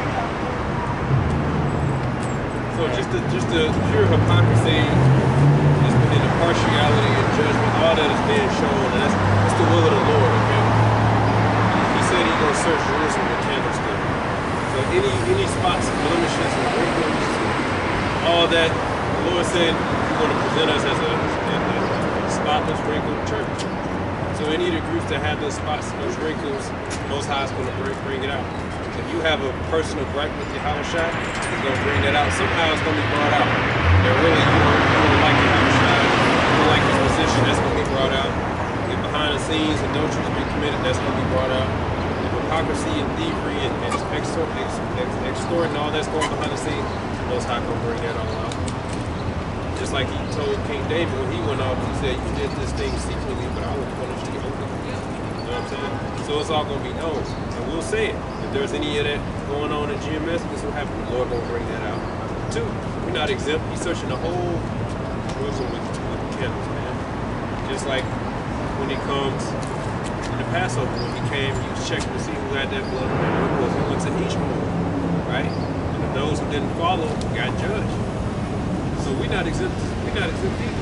So just the pure hypocrisy, just in the partiality and judgment, all that is being shown, and that's the will of the Lord. Okay? He said he's gonna search Jerusalem with candlestick. So any spots, blemishes, and wrinkles, all that, the Lord said He's going to present us as a spotless, wrinkled church. So any of the groups that have those spots and those wrinkles, Most High is going to bring it out. If you have a personal gripe with your house shot, He's going to bring that out. Somehow it's going to be brought out. And really, you don't like your house shot, you don't like your position, that's going to be brought out. If behind the scenes adultery has been committed, that's going to be brought out. If hypocrisy and thievery and extorting, all that's going behind the scenes, Most High going to bring that all out. Just like He told King David when he went off, He said, "You did this thing secretly, but I will punish you openly." You know what know what I'm saying? So it's all going to be known. And we'll say it. If there's any of that going on in GMS, this will happen. The Lord going to bring that out. Two, we're not exempt. He's searching the whole Jerusalem with candles, man. Just like when he comes in the Passover, when he came, he was checking to see who had that blood. He went to each one, right? And those who didn't follow got judged. So we're not exempt. We're not exempt either.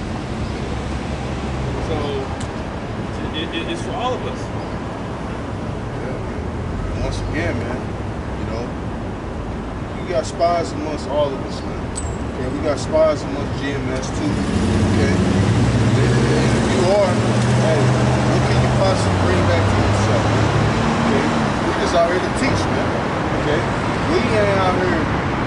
So it's for all of us. Yeah. Once again, man, you know, we got spies amongst all of us, man. Okay, we got spies amongst GMS too. Okay, and if you are, hey, what can you possibly bring back to yourself? Man? Okay, we just out here to teach, man. Okay, we ain't out here.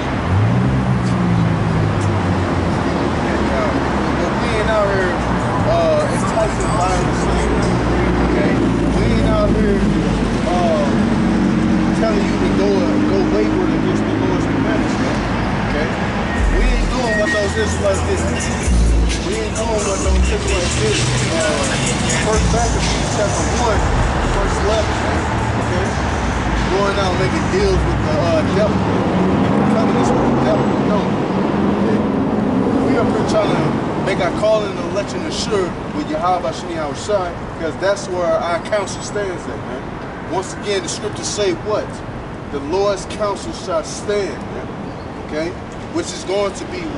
We ain't out here enticing violence. Okay, we ain't out here telling you to go wayward against the Lord's commandments, man. Okay, we ain't doing what those Israelites did. We ain't doing what those Israelites did. First Maccabees chapter 1, verse 11, man. Okay, going out making deals with the devil, covenants with the devil. No, okay. We up here trying to make our calling and election assured with Yahweh Shani Shai, because that's where our counsel stands at, man. Once again, the scriptures say what? The Lord's counsel shall stand, man. Okay? Which is going to be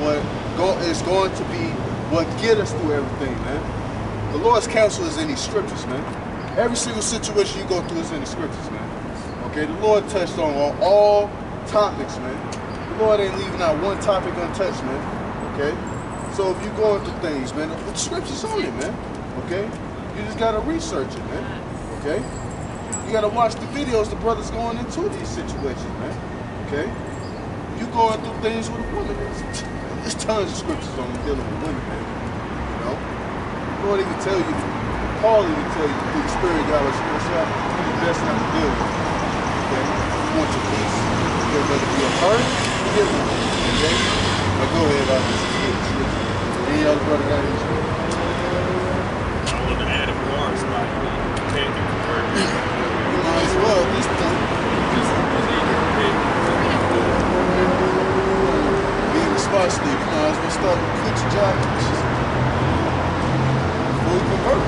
what get us through everything, man. The Lord's counsel is in these scriptures, man. Every single situation you go through is in the scriptures, man. Okay? The Lord touched on all topics, man. The Lord ain't leaving out one topic untouched, man. Okay? So if you're going through things, man, the scripture's on it, man. Okay? You just gotta research it, man. Okay? You gotta watch the videos the brothers going into these situations, man. Okay? You going through things with a woman, there's tons of scriptures on dealing with women, man. You know? The Lord even tell you, Paul even tell you through the Spirit, God, you're best not to deal with it. Okay? You want your peace, you're going to be a hurt, give it. Okay? Now go ahead, any other brother got any scripture? I'm looking at it for our spot. You can't get converted. You might as well at this point. Be responsible. You might as well start to quit your job before you convert.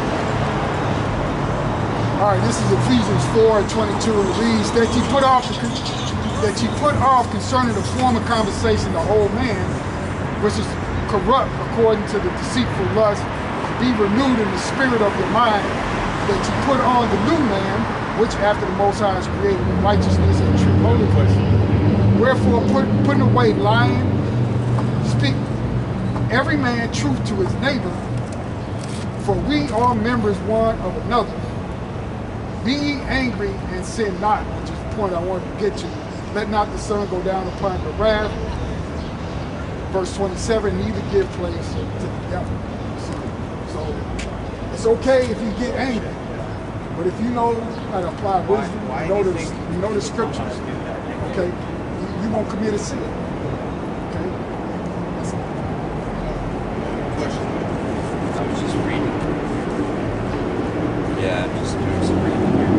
All right, this is Ephesians 4:22. It reads that you put off concerning the former conversation the whole man, which is corrupt according to the deceitful lust, be renewed in the spirit of your mind, that you put on the new man, which after the Most High is created in righteousness and true holiness. Wherefore, putting away lying, speak every man truth to his neighbor, for we are members one of another. Be ye angry and sin not, which is the point I wanted to get to. Let not the sun go down upon your wrath. Verse 27, neither give place to the devil. So it's okay if you get angry, but if you know how to apply wisdom, you know the scriptures, okay, you won't commit a sin. Okay? Question. I was just reading. Yeah, I'm just doing some reading here.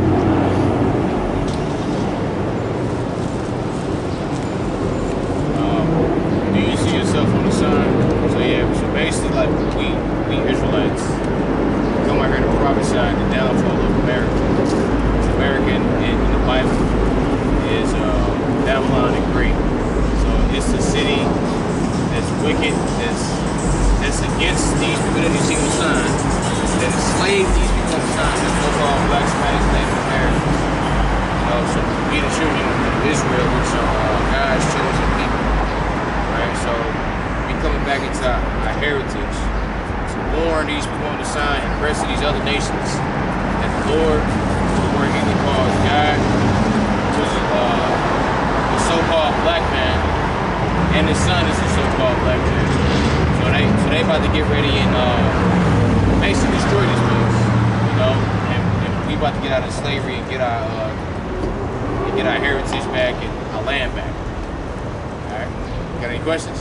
Do you see yourself on the sign? So yeah, so basically like we Israelites come out here to prophesy the downfall of America. America in the Bible is Babylon and great. So it's a city that's wicked, that's against these people that you see on the sign, that enslaved these people on the sign, that so-called black Spanish slaves in America. You know, so we the children of Israel, which are God's chosen people. Right, so we coming back into our heritage to warn these people on the sign and the rest of these other nations that the Lord will work in the cause God to the so-called black man, and his son is the so-called black man. So they about to get ready and basically destroy this place, you know, and we about to get out of slavery and get our heritage back and our land back. All right. Got any questions?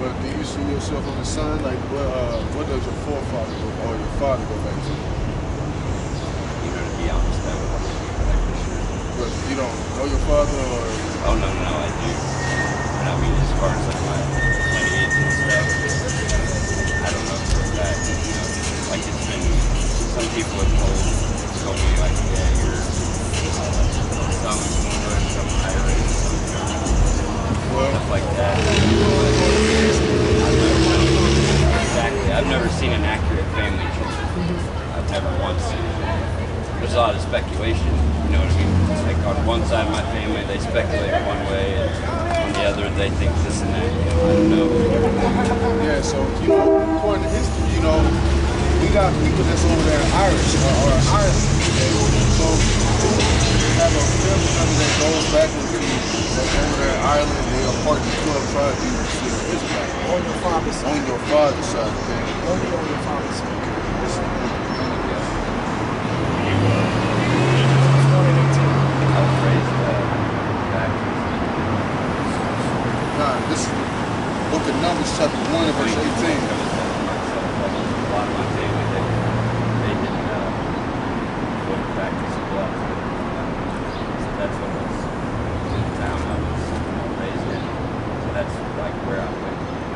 But do you see yourself as a son? Like, what does your forefather or your father go back to? You know, to be honest, that would be like for sure. But you don't know your father, or? Oh no, I do. But I mean, as far as like my lineage and stuff, I don't know for a fact. You know, like it's been, some people have told me like, yeah, you're some English, some Irish, some German, stuff like that. Exactly. I've never seen an accurate family tree. I've never once seen it. There's a lot of speculation, you know what I mean? Like on one side of my family, they speculate one way, and on the other, they think this and that. You know, I don't know. Yeah, so, you know, according to history, you know, we got people that's over there Irish or Ireland. Okay? So, we have a family member that goes back into over there in Ireland. They are part of the 12 tribes. You see the Israelites. On your father's side. On your father's side, okay? Only on your father's side. 1:18. I was raised back. This is the book of Numbers, chapter 1 and verse 18. A lot of my family, they didn't go back to school. So that's what was the town I was raised in. So that's like where I went.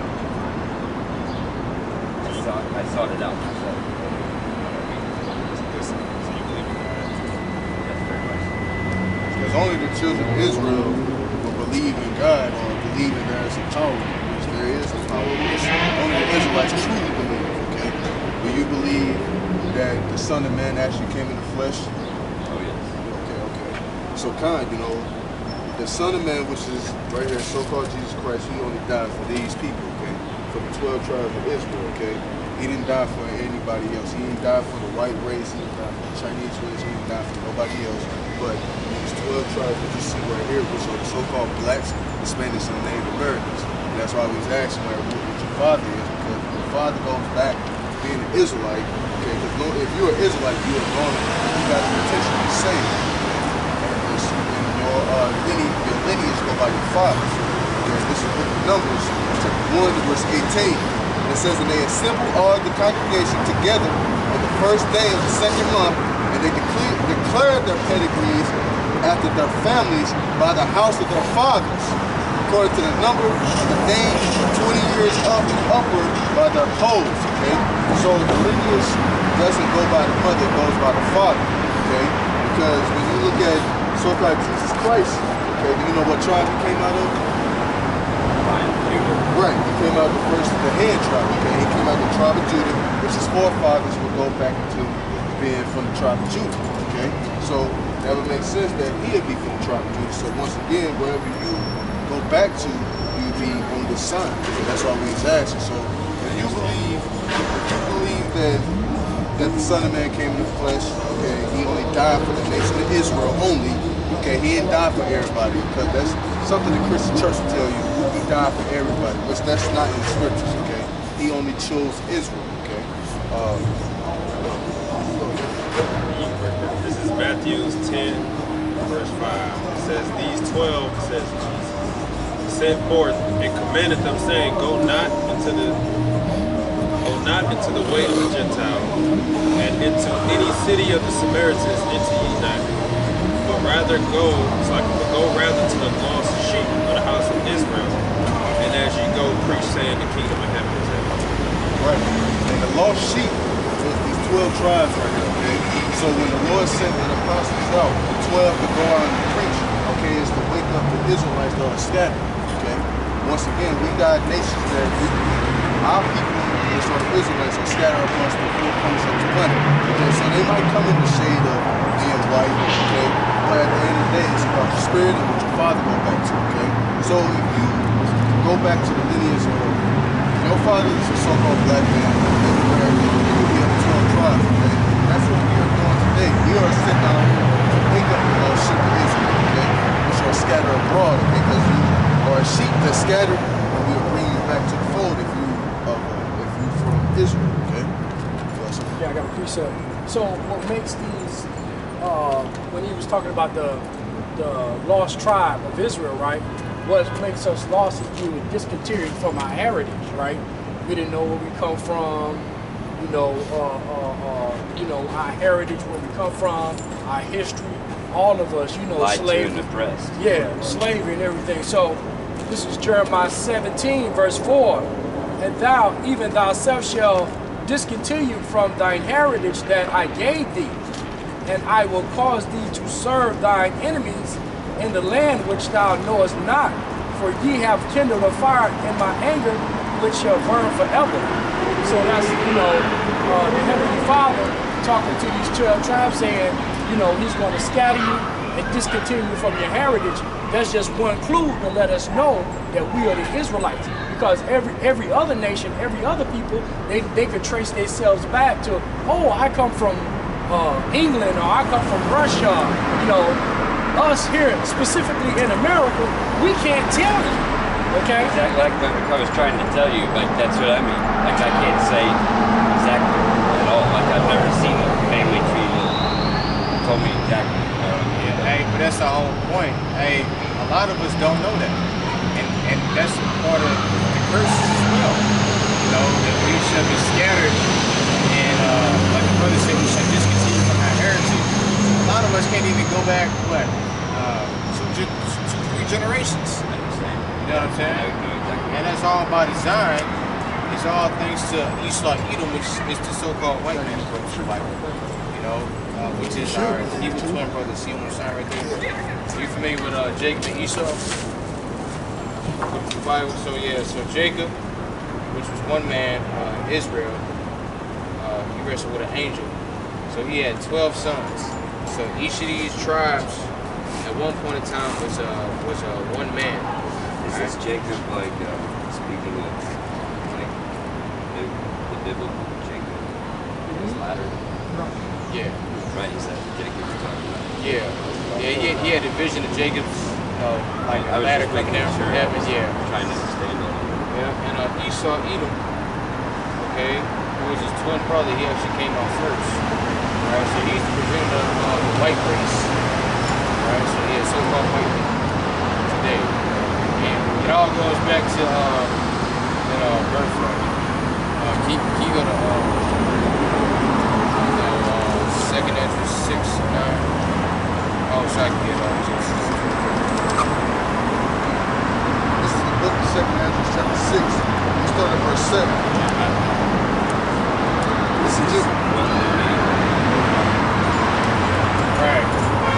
I sought it out myself. So you believe in God? Yes, very much. Because only the children of Israel will believe in God or believe that there is a power, which there is a power. Only the Israelites truly believe, okay? Do you believe that the Son of Man actually came in the flesh? Oh, yes. Okay. So you know, the Son of Man, which is right here, so-called Jesus Christ, he only died for these people, okay? For the 12 tribes of Israel, okay? He didn't die for anybody else. He didn't die for the white race. He didn't die for the Chinese race. He didn't die for nobody else. But these 12 tribes that you see right here, which are the so-called blacks, Hispanics, and Native Americans. And that's why we was asking like, what your father is, because your father goes back to being an Israelite, okay? Because if you're an Israelite, you are going, you got the potential to be saved. And your lineage go by your fathers. Okay? This is book of Numbers, chapter 1, verse 18. It says, and they assembled all the congregation together on the first day of the second month, and they declared their pedigrees after their families by the house of their fathers, according to the number of the names from 20 years up and upward by their poles. Okay, so the lineage doesn't go by the mother; it goes by the father. Okay, because when you look at so-called Jesus Christ, okay, do you know what tribe he came out of? Right, he came out the head tribe, okay? He came out the tribe of Judah, which his forefathers would go back to being from the tribe of Judah, okay? So that would make sense that he'd be from the tribe of Judah. So once again, wherever you go back to, you'd be on the son. So that's why we was asking. So if you believe that the Son of Man came in the flesh, okay, he only died for the nation of Israel only, okay, he didn't die for everybody, because that's something the Christian church will tell you. He died for everybody, but that's not in the scriptures, okay? He only chose Israel, okay? This is Matthew 10, verse 5. It says, these 12, says Jesus, sent forth and commanded them, saying, Go not into the way of the Gentiles, and into any city of the Samaritans enter ye not, but rather go rather to the lost sheep of the house of Israel. And as ye go, preach, saying, the kingdom of heaven is at hand. Right. And the lost sheep was these 12 tribes right here, okay? So when the Lord sent the apostles out, the 12 to go out and preach, okay, is to wake up the Israelites that are scattered, okay? Once again, we got nations that our people, which are the Israelites, are scattered across the four corners of the planet, okay? So they might come in the shade of being white, okay? But at the end of the day, it's about the spirit and what your father go back to, okay? So if you go back to the lineage of your father is a so-called black man, you will be of the 12 tribes, okay? That's what we are doing today. We are sitting down to wake up the lost sheep of Israel, okay? Which are scattered abroad, okay? Because you are a sheep that's scattered, and we will bring you back to the fold if you from Israel, okay? Yeah, I got a precept. So what makes these, when he was talking about the lost tribe of Israel, right? what makes us lost is we were discontinued from our heritage, right? We didn't know where we come from, our heritage, where we come from, our history. All of us, Lied slavery. to and oppressed. Yeah, slavery and everything. So this is Jeremiah 17, verse 4. And thou, even thyself, shall discontinue from thine heritage that I gave thee, and I will cause thee to serve thine enemies in the land which thou knowest not. For ye have kindled a fire in my anger, which shall burn forever. So that's, the Heavenly Father talking to these 12 tribes saying, he's going to scatter you and discontinue you from your heritage. That's just one clue to let us know that we are the Israelites. Because every other nation, every other people, they could trace themselves back to, oh, I come from England, or I come from Russia. Us here, specifically in America, we can't tell you, okay? Exactly, like I was trying to tell you, like that's what I mean. Like I can't say exactly at all. Like I've never seen a family tree that told me exactly. Yeah, hey, but that's the whole point. Hey, a lot of us don't know that, and that's part of the curses as well. That we should be scattered, and like the brother said, we should discontinue from our heritage. A lot of us can't even go back, two, 3 generations. I understand. You know what I'm saying? I know exactly. And that's all by design. It's all thanks to Esau, Edom, which is the so-called white man approach to life. Which is our evil twin brother. See him on the sign right there? Are you familiar with Jacob and Esau? The Bible. So Jacob, which was one man, Israel, he wrestled with an angel. So he had 12 sons. So each of these tribes, at one point in time, was one man. Is this Jacob speaking of the biblical Jacob? His ladder? Yeah. Right, is that Jacob you're talking about? Yeah. He had a vision of Jacob's a ladder coming down from heaven. Yeah. Trying to understand that. Yeah. And Esau, Edom, okay, who was his twin brother, he actually came out first. Right, so he's the preventative of the white race. Right, so yeah, so-called white people today. And it all goes back to birthright. Can you go to 2nd Ezra 6 and 9? Oh, so I can get Genesis. This is the book of 2nd Ezra chapter 6. We start at verse 7. This is just right.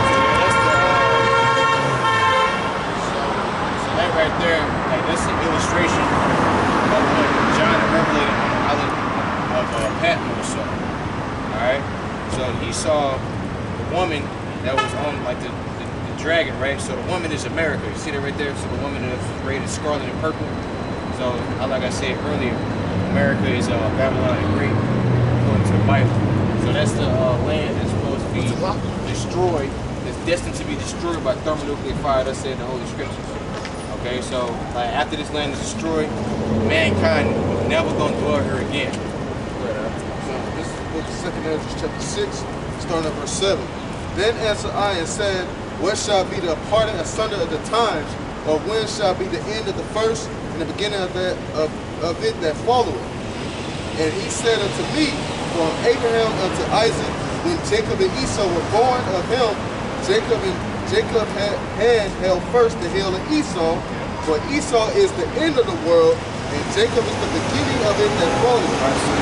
So that right there, that's an illustration of what John the Revelator on the island of Patmos saw. Alright? So he saw the woman that was on the dragon, right? So the woman is America. You see that right there? So the woman is rated scarlet and purple. So like I said earlier, America is Babylon the Great, according to the Bible. So that's the land that's supposed to be destroyed, that's destined to be destroyed by thermonuclear fire, that's said in the Holy Scriptures. Okay, so after this land is destroyed, mankind never gonna dwell here again. So this is the book of 2nd Ezra chapter 6, starting at verse 7. Then answered I and said, what shall be the parting asunder of the times, or when shall be the end of the first and the beginning of it that followeth? And he said unto me, from Abraham unto Isaac, when Jacob and Esau were born of him, Jacob had held first the heel of Esau, for Esau is the end of the world, and Jacob is the beginning of it that followeth. Right, so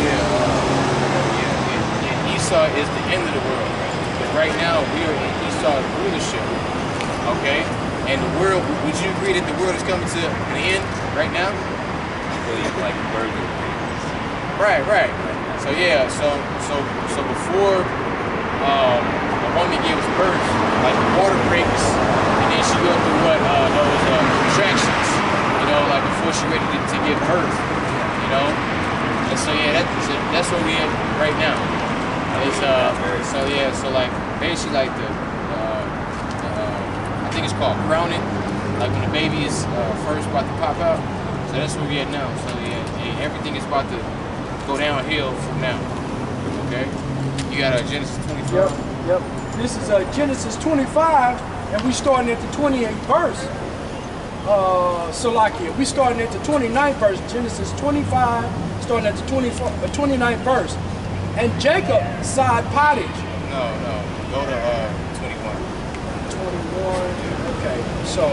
Esau is the end of the world. But right now we are in Esau's rulership. Okay? And the world, would you agree that the world is coming to an end right now? Like burger. Right. So so before a woman gives birth, like the water breaks, and then she goes through those contractions, before she's ready to give birth, And so that's where we at right now. It's basically like I think it's called crowning, like when the baby is first about to pop out. So that's where we at now. So everything is about to go downhill from now. Okay? You got Genesis 25. Yep. This is Genesis 25, and we starting at the 28th verse. Salakia. We starting at the 29th verse, Genesis 25, starting at the 29th verse. And Jacob sod pottage. No. Go to 21. 21. Okay. So,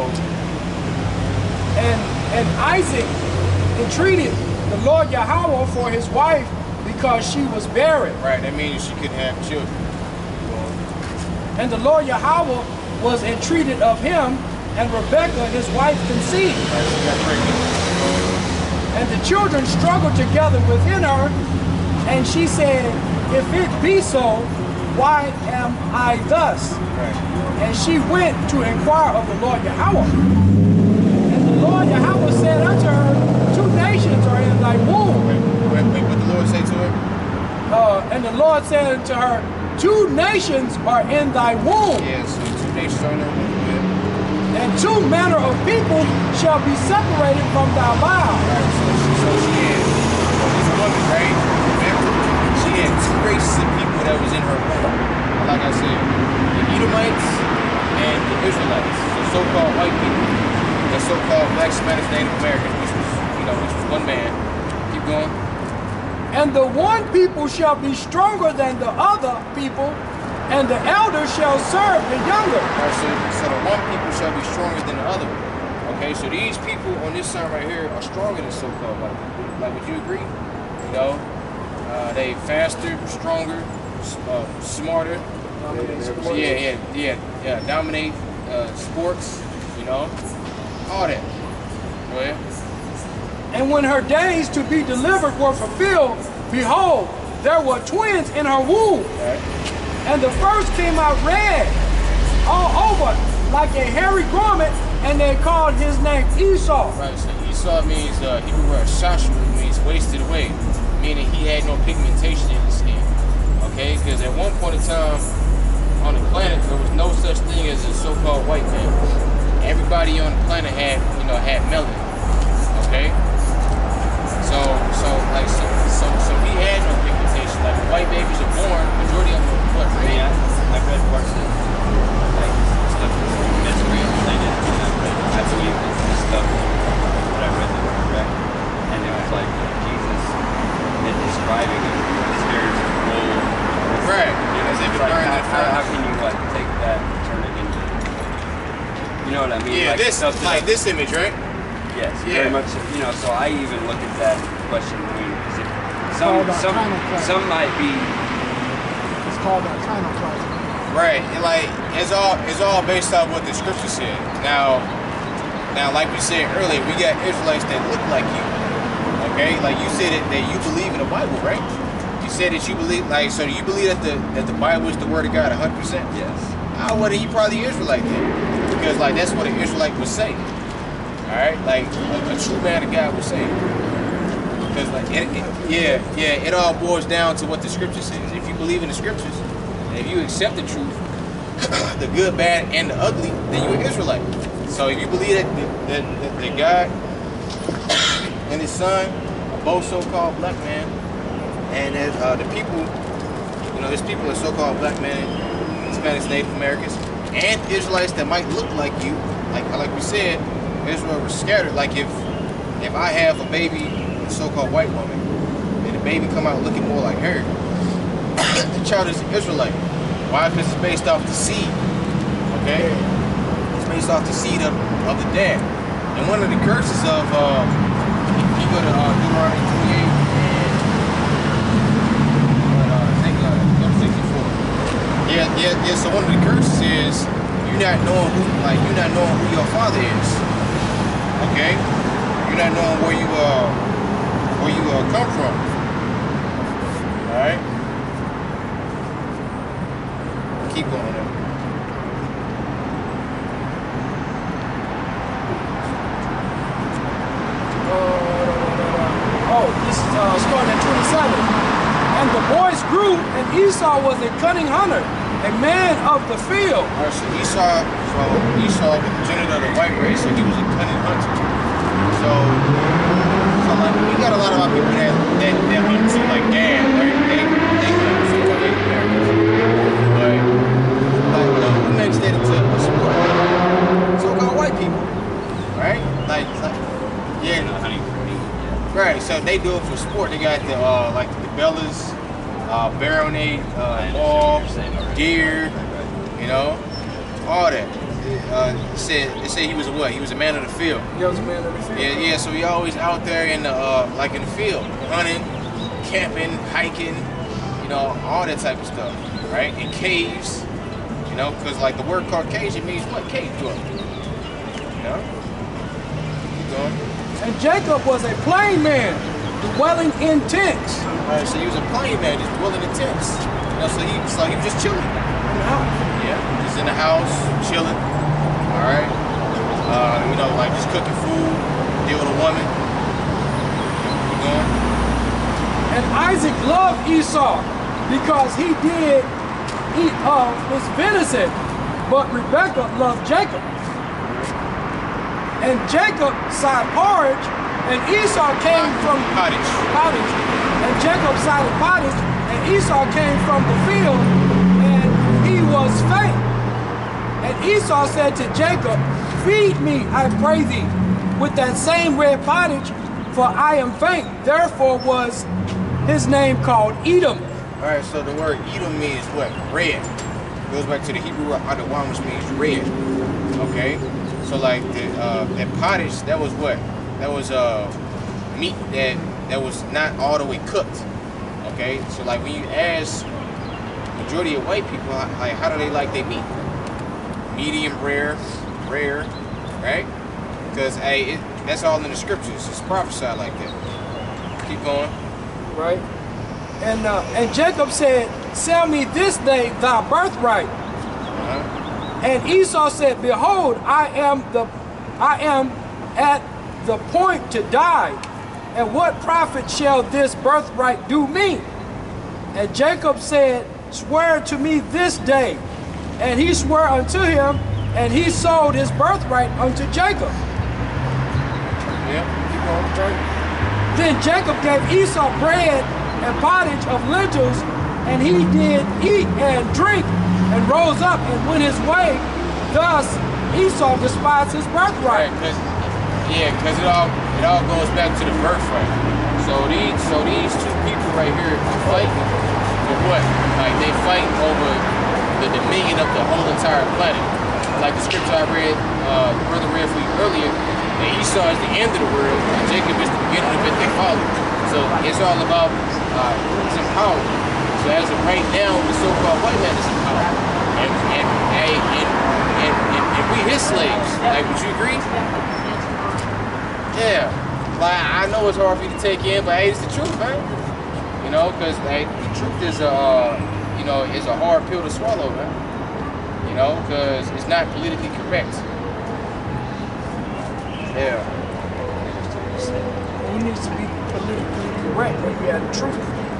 and Isaac entreated the Lord Yahweh for his wife because she was barren. Right. That means she couldn't have children. And the Lord Yahweh was entreated of him, and Rebekah, his wife, conceived. Right, she got pregnant. And the children struggled together within her, and she said, if it be so, why am I thus? Right. And she went to inquire of the Lord Yahweh. And the Lord Yahweh said unto her, two nations are in thy womb. Wait, what the Lord say to her? And the Lord said unto her, two nations are in thy womb. Yeah, so two nations are in her womb. And two manner of people shall be separated from thy bowels. Right, so she had this woman, right? Remember, she had two races of people that was in her womb. Like I said, the Edomites and the Israelites, the so-called white people, the so-called Black, Spanish, Native Americans, which was one man. Keep going. And the one people shall be stronger than the other people, and the elder shall serve the younger. All right, so the one people shall be stronger than the other. Okay, so these people on this side right here are stronger than so-called white people. Like, would you agree? You know, they faster, stronger, smarter. Yeah. Dominate sports. You know, all that. Go ahead. And when her days to be delivered were fulfilled, behold, there were twins in her womb. Okay. And the first came out red all over like a hairy garment, and they called his name Esau. Right, so Esau means Hebrew word shashu, means wasted away, meaning he had no pigmentation in his skin. Okay, because at one point in time on the planet there was no such thing as a so-called white man. Everybody on the planet had melanin. Okay, so he had no pigmentation. Like the white babies are born, majority of them are what? I mean, I've read parts of like stuff that's misrepresented, and I believe that this stuff that I read that was correct, and it was like Jesus is describing his hair's wool. Right. As if Like, how can you like take that and turn it into, you know what I mean? Yeah, like, this stuff like this image, right? Yes, Yeah. very much. You know, so I even look at that question. I mean, is it, called iconoclasm. some might be. It's called iconoclasm. Right. And like it's all based off what the scripture said. Now, like we said earlier, we got Israelites that look like you. Okay, like you said that you believe in the Bible, right? You said that you believe, like, so do you believe that the Bible is the word of God 100%? Yes. Well, then you probably Israelite then, because like that's what an Israelite would say. All right, like a true man of God would say. Because like it all boils down to what the scripture says. If you believe in the scriptures, and if you accept the truth, the good, bad, and the ugly, then you're an Israelite. So if you believe that God and His Son are both so-called black men, and that the people, there's people that are so-called black men, Spanish, Native Americans, and Israelites that might look like you, like we said, Israel was scattered. Like if I have a baby, a so-called white woman, and the baby come out looking more like her, the child is an Israelite. Why? Because it's based off the seed. Okay? It's based off the seed of the dad. And one of the curses of you go to Deuteronomy 28 and I think go to 64. Yeah. So one of the curses is you're not knowing who your father is. Okay? You're not knowing where you come from. Alright? Keep going up. This is starting at 27. And the boys grew, and Esau was a cunning hunter, a man of the field. Alright, so Esau was the genitor of the white race, so he was a cunning hunter. So like we got a lot of our people that hunt too, like Gad, right? They hunt so Native Americans. But who makes that into a sport? So-called white people, right? hunting for meat. Yeah. Right, so they do it for sport. They got the like the Bellas, bear on they wall, deer, you know, all that. It said he was a what? He was a man of the field. He was a man of the field. Yeah, yeah. So he always out there in the like in the field, hunting, camping, hiking, you know, all that type of stuff, right? In caves, you know, because like the word Caucasian means what? Cave dweller. You know. Keep going. And Jacob was a plain man, dwelling in tents. Alright, so he was a plain man, just dwelling in tents. You know, so he was just chilling. In the house. Yeah, just in the house, chilling. All right. You know, like just cooking food, deal with a woman. Keep going. And Isaac loved Esau because he did eat of his venison, but Rebekah loved Jacob. And Jacob sighed porridge, and Esau came from Pottage. And Jacob sided pottage, and Esau came from the field, and he was faint. And Esau said to Jacob, feed me, I pray thee, with that same red pottage, for I am faint. Therefore was his name called Edom. All right, so the word Edom means what? Red. Goes back to the Hebrew word Adawam, which means red. Okay. So like that pottage, that was what? That was meat that was not all the way cooked. Okay, so like when you ask majority of white people, like how do they like their meat? Medium rare, right? Because hey, that's all in the scriptures. It's prophesied like that. Keep going. Right. And Jacob said, sell me this day thy birthright. And Esau said, behold, I am at the point to die, and what profit shall this birthright do me? And Jacob said, swear to me this day. And he swore unto him, and he sold his birthright unto Jacob. Yeah, keep going. Then Jacob gave Esau bread and pottage of lentils, and he did eat and drink, and rose up and went his way. Thus Esau despised his birthright. Right, because it all goes back to the birthright. So these two people right here are fighting for what? Like they fight over the dominion of the whole entire planet. Like the scripture I read, brother read for you earlier, that Esau is the end of the world, and Jacob is the beginning of it. They follow. So it's all about who's in power. So as of right now, the so-called white man is in power, and we his slaves. Like, would you agree? Yeah. Like, I know it's hard for you to take in, but hey, it's the truth, man. You know, because like, the truth is you know, is a hard pill to swallow, man. You know, because it's not politically correct. Yeah. Who needs to be politically correct when you have the truth?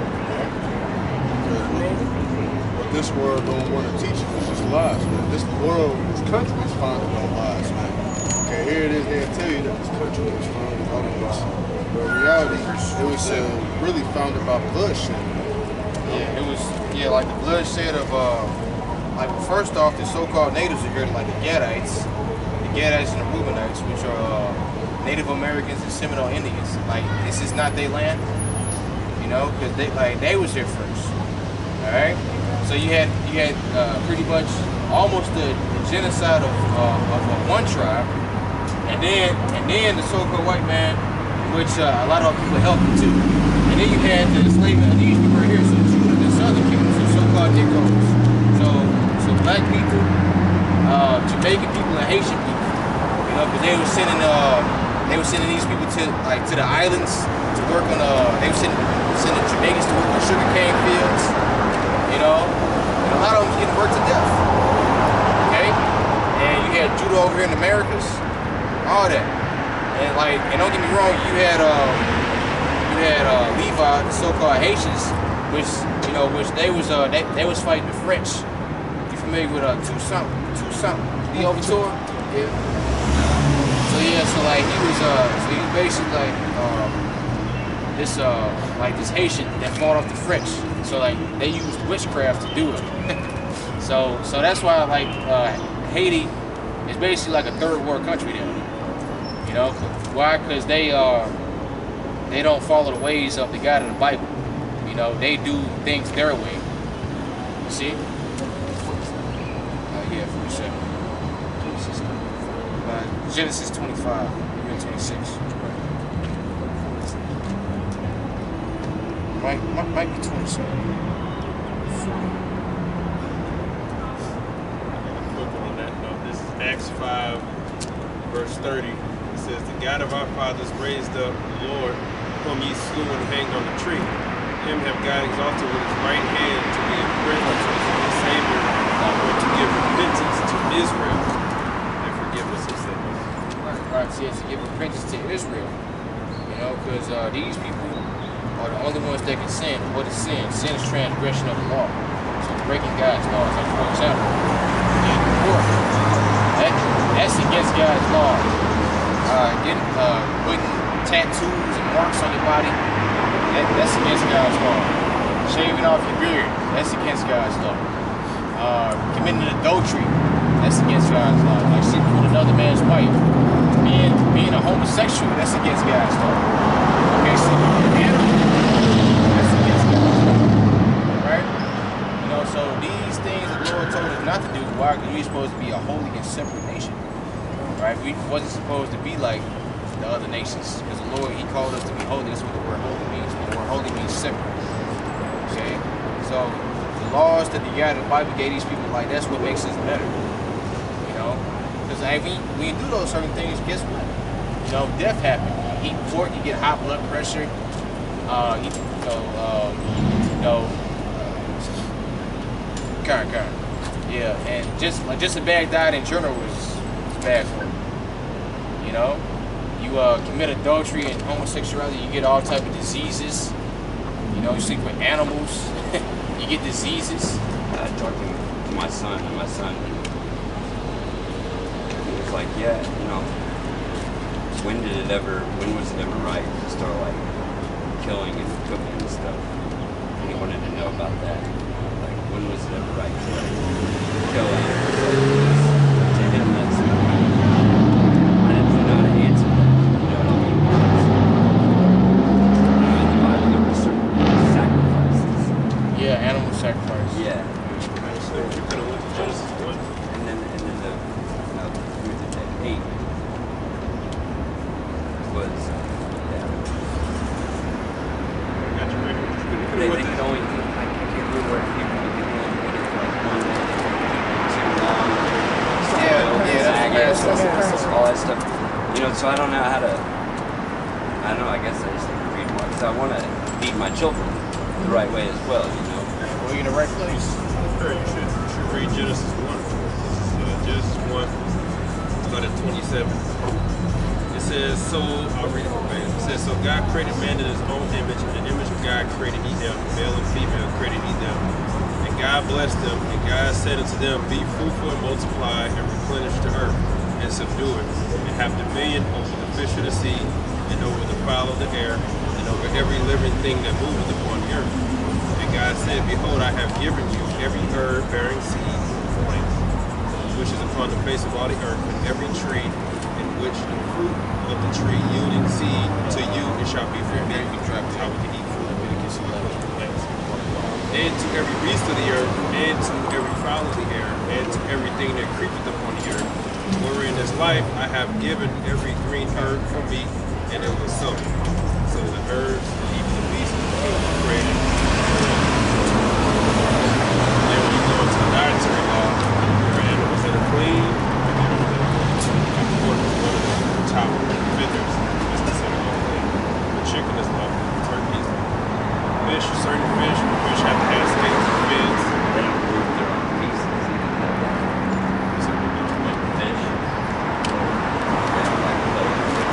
What this world don't want to teach you is just lies, man. This world, this country is founded on lies, man. Okay, here it is, they'll tell you that this country was founded on lies. But in reality, it was really founded by bloodshed. Yeah, it was, like the bloodshed of, like first off, the so-called natives are here, like the Gadites and the Reubenites, which are Native Americans and Seminole Indians. Like, this is not their land, you know, because they was here first. All right, so you had pretty much almost the genocide of one tribe, and then the so-called white man, which a lot of people helped him too, and then you had the enslavement of these people right here, so Judah and Southern Kingdom, so so-called Negroes, so black people, Jamaican people, and Haitian people, you know, because they were sending these people to the islands to work on they were sending Jamaicans to work on sugarcane fields. You know, and a lot of them was getting worked to death. Okay? And you had judo over here in the Americas, all that. And don't get me wrong, you had Levi, the so-called Haitians, which they was fighting the French. You familiar with Toussaint? The Overture? Yeah. So like he was basically like this Haitian that fought off the French. So like they used witchcraft to do it. so that's why like Haiti is basically like a third world country now. You know, Why? Because they don't follow the ways of the God of the Bible. You know, they do things their way. You see? Yeah, 47. Genesis 25, even 26. Might be 27. On that note, this is Acts 5, verse 30. It says, "The God of our fathers raised up the Lord, whom ye slew and hanged on the tree. Him have God exalted with his right hand to be a prince and a savior, to give repentance to Israel and forgiveness of sins." Right, says to give repentance to Israel. You know, because these people are the only ones that can sin. What is sin? Sin is transgression of the law. So breaking God's laws. Like, for example, that's against God's law. Putting tattoos and marks on your body, that's against God's law. Shaving off your beard, that's against God's law. Committing adultery, that's against God's law. Like sleeping with another man's wife, being a homosexual, that's against God's law. Okay, sleeping with an animal, that's against God's law. Right? You know, so these things the Lord told us not to do. Why? Because we're supposed to be a holy and separate nation. Right? We wasn't supposed to be like the other nations. Because the Lord, He called us to be holy. That's what the word holy means. The word holy means separate. Okay? So the laws that the God of the Bible gave these people, like, that's what makes us better. You know? Because like, when you do those certain things, guess what? You know, death happens. You eat pork, you get high blood pressure. Yeah, and just a bad diet in general is bad for you. You know, you commit adultery and homosexuality, you get all type of diseases. You know, you sleep with animals, you get diseases. I talked to my son, and my son, he was like, yeah, you know, when was it ever right to start like killing and cooking and stuff? And he wanted to know about that. Like, when was it ever right to like kill animals? To him, that's, I didn't know how to answer that. You know what I mean? In the Bible, there were certain sacrifices. Yeah, animal sacrifice. Yeah. So you could have went to Genesis 1. And then the 8 was Got you ready. they could only eat, I can't remember where people could only eat it for like 1 day, too long. All that stuff. You know, so I don't know how to, I don't know, I guess I just need to read more because I want to feed my children the right way as well, you know. Well, you're in the right place. Sure, you should read Genesis 1. Genesis 1, start at 27. It says, so, I'll read it verbatim. It says, so God created man in his own image, in the image of God created he them, male and female created he them. And God blessed them, and God said unto them, be fruitful and multiply, and replenish the earth, and subdue it, and have dominion over the fish of the sea, and over the fowl of the air, and over every living thing that moveth upon the earth. And God said, behold, I have given you every herb bearing seed, plants, which is upon the face of all the earth, and every tree in which the fruit of the tree yielding seed, to you it shall be for meat, how we can eat food. And to every beast of the earth, and to every fowl of the air, and to everything that creepeth upon the earth, wherein is life, I have given every green herb for meat, and it was so. So the herbs, and even the beasts of the field were created. Then when you go into the dietary law, there are animals that are clean, and there are like pork is one of the top fenders. It's considered unclean. The chicken is lawful, turkey is lawful. Fish, certain fish have to have scales and fins. They don't prove their own pieces either. So like Fish. They don't like play.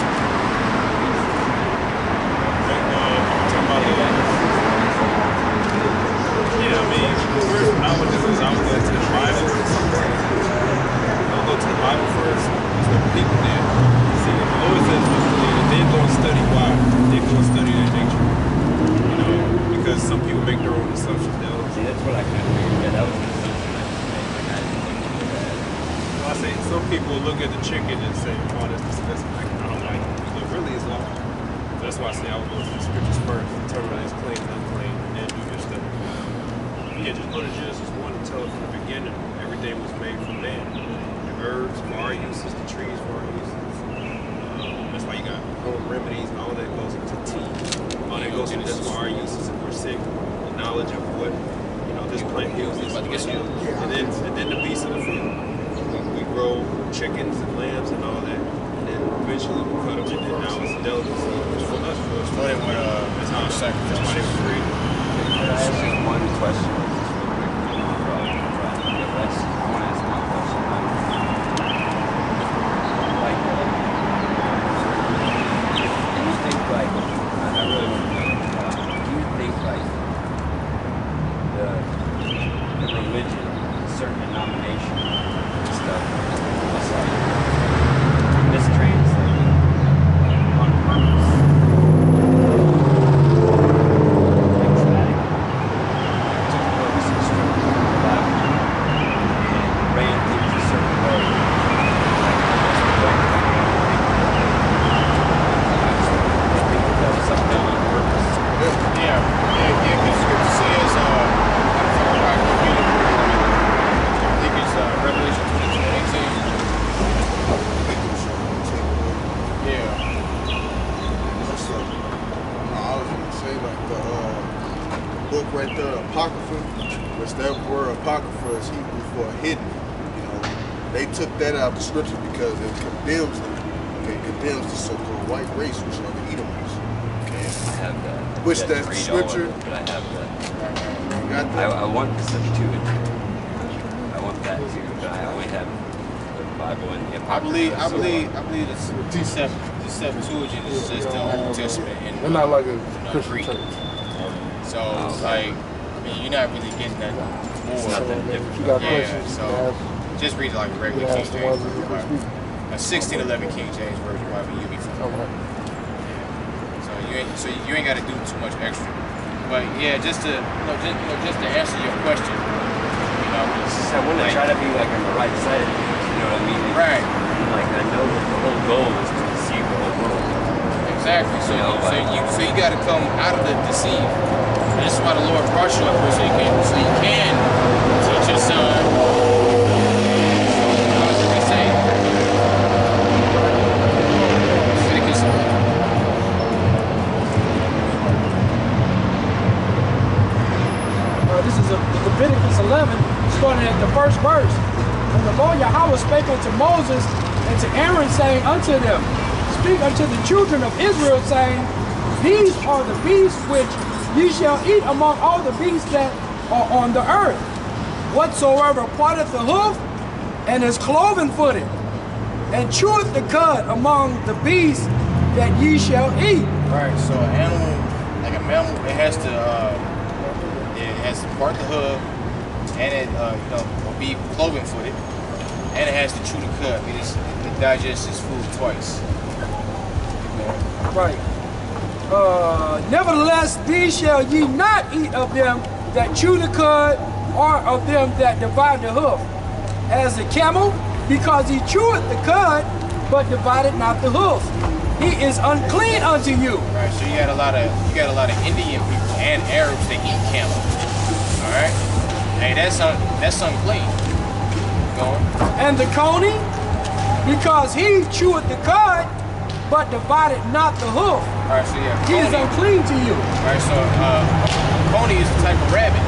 talking about yeah, I mean, first what I would do is I would go to the Bible. I'll go to the Bible first. That's what the people did. See, if the Lord says what's clean, then go and study why. Then go and study their nature. You know, because some people make their own assumptions. See, that's what I kind of figured. Yeah, that was an assumption I just made. Like, I didn't think you would I say some people look at the chicken and say, oh, that's disgusting. I don't like it. But That's why I say I would go to the scriptures first, determine whether it's clean and unclean, and then do your stuff. You can't just go to Genesis 1 and tell us from the beginning everything was made for man. The herbs for our uses, the trees for our uses. That's why you got home remedies and all that goes into tea. All that goes into that's for our uses if we're sick. The knowledge of what this plant heals, this plant heals. And then the beasts of the field. We grow chickens and lambs and all that. And then eventually we cut them and then now it's a delicacy. Which for us, that's how it's sacrificed. That's why they were created. I ask you one question. I want to ask one question. Do you think, like, I really want to know, do you think, like, the religion, certain denomination and stuff, was like mistranslated on purpose? Like traumatic. Took the books and stripped them from the Bible and ran things a certain way. Like, that's the way they think that was something on purpose. Yeah, because scripture says, I think it's Revelation 22:18. Yeah. I was gonna say like the book right there, Apocrypha, which that word Apocrypha is Hebrew for hidden. They took that out of the scripture because it condemns them. Okay, it condemns the so-called white race, which are the Edomites. Okay. I have that. Which I've yet that to read all of scripture. it, but I have that. You got that? I want the Septuagint. I want that too, but I only have the Bible and the Apocrypha. I believe the Septuagint is just the Old Testament and They're not like a Greek. Christian church. So like, I mean, you're not really getting that It's more. not that different. You got Yeah, questions, so just read it like a you regular can King ask the James ones that version. you can Like a 1611 King James version might be you'll be fine. Okay. So you ain't got to do too much extra. But yeah, just to answer your question, I want to try to be like on the right side of things, you know what I mean? Right. Like I know that the whole goal is to deceive the whole world. Exactly. So so you got to come out of the deceive. And this is why the Lord brought you up here so you can teach your son. How does it say? This is Leviticus 11, starting at the first verse. And the Lord Yahweh spake unto Moses and to Aaron, saying unto them, Speak unto the children of Israel, saying, These are the beasts which ye shall eat among all the beasts that are on the earth. Whatsoever parteth the hoof, and is cloven-footed, and cheweth the cud among the beasts that ye shall eat. Right. So an animal, like a mammal, it has to part the hoof, and it will be cloven-footed, and it has to chew the cud. It digests its food twice. Right. Nevertheless, these shall ye not eat of them that chew the cud, or of them that divide the hoof. As the camel, because he cheweth the cud, but divided not the hoof. He is unclean unto you. Right. So you got a lot of Indian people and Arabs that eat camel. All right. Hey, that's unclean. Go on. And the coney, because he cheweth the cud, but divided not the hoof. All right. So yeah, He is unclean to you. All right. So coney is a type of rabbit.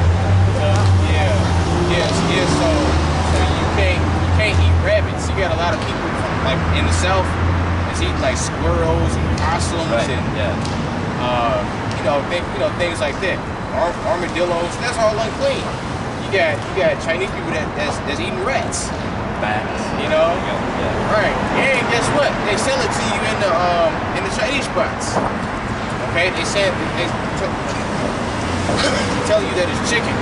So you can't eat rabbits. You got a lot of people like in the South that's eating like squirrels and possums and things like that. Armadillos. That's all unclean. You got Chinese people that's eating rats. Bats. Right. And guess what? They sell it to you in the Chinese spots. Okay. They tell you that it's chicken.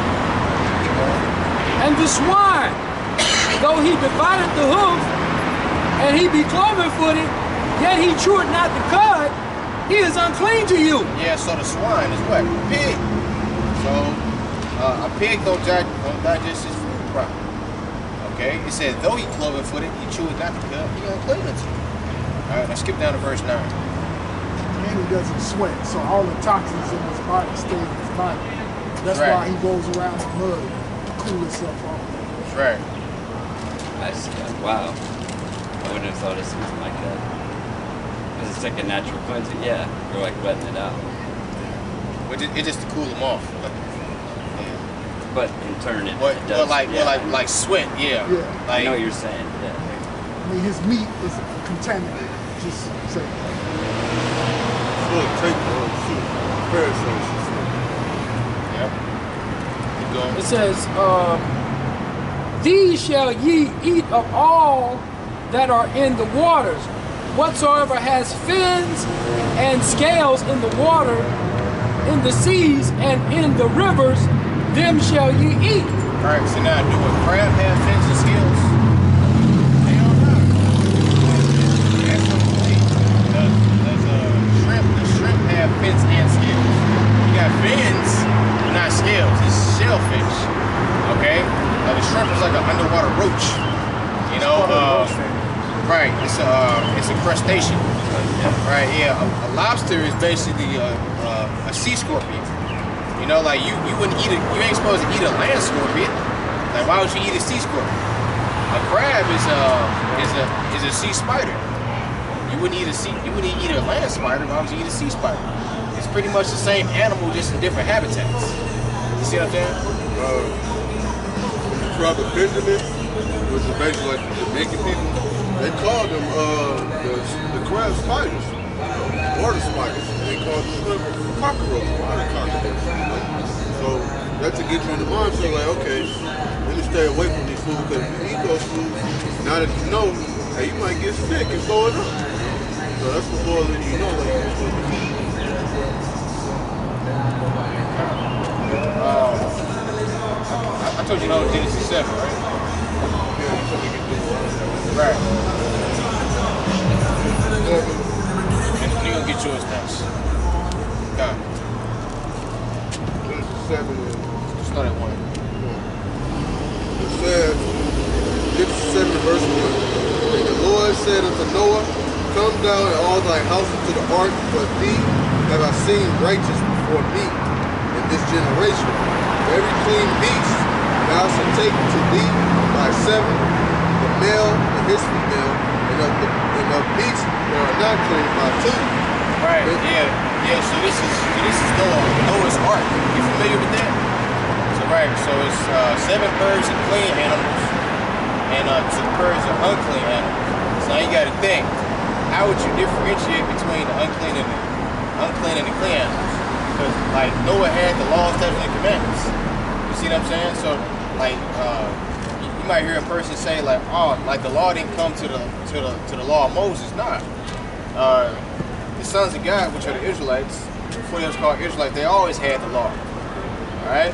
And the swine, though he divided the hoof, and he be cloven-footed, yet he cheweth not the cud, he is unclean to you. Yeah, so the swine is what? Pig. So a pig don't digest his food properly. Okay? It said, though he cloven-footed, he cheweth not the cud, he unclean unto you. Alright, now skip down to verse 9. doesn't sweat. So all the toxins in his body stay in his body. That's Right. why he goes around in mud to cool himself off. That's right. I see. Wow. I wouldn't have thought of something like that. Because it's like a natural cleansing. Yeah, you're like letting it out. But it's just to cool them off. But in turn, it Well, does. like sweat, yeah. Yeah. I Like, know what you're saying. Yeah. I mean, his meat is contaminated. Just say. Full of tape on shit. Parasites. yep. Keep going. It says, these shall ye eat of all that are in the waters. Whatsoever has fins and scales in the water, in the seas and in the rivers, them shall ye eat. Alright, so now do a crab have fins and scales? Hell no. That's what we see. The shrimp have fins and scales. You got fins, but not scales. It's shellfish. Okay? The shrimp is like an underwater roach. You know, right. It's a crustacean. Right, yeah. A lobster is basically a sea scorpion. You know, like you wouldn't eat it. You ain't supposed to eat a land scorpion. Like, why would you eat a sea scorpion? A crab is a sea spider. You wouldn't eat a land spider. Why would you eat a sea spider? It's pretty much the same animal, just in different habitats. You see what I'm saying? The tribe of Benjamin, which is basically like the Jamaican people, they called them the crab spiders, water spiders. They called them cockroaches, water cockroaches. So that's to get you in the mindset, like, okay, let me stay away from these foods, because if you eat those foods, now that you know, hey, you might get sick and blow it up. So that's the more that you know, like, you're supposed to eat. I told you that was Genesis 7, right? Yeah, you told me to do it. Right. And you're gonna get yours next. God. Genesis 7 is... Start at 1. It says, Genesis 7 verse 1. And the Lord said unto Noah, come down and all thy houses to the ark, but thee have I seen righteous before me in this generation. Every clean beast thou shalt take to thee by 7, the male and his female, and of beasts that are not clean by 2. Right, yeah. So this is Noah's Ark. You familiar with that? So right, so it's 7 pairs of clean animals and 2 pairs of unclean animals. So now you got to think, how would you differentiate between the unclean and the clean animals? Because like Noah had the laws, statutes, and commandments. You see what I'm saying? So like you might hear a person say like, oh, like the law didn't come to the law of Moses. Nah. The sons of God, which are the Israelites, before they was called Israelites, they always had the law. Alright?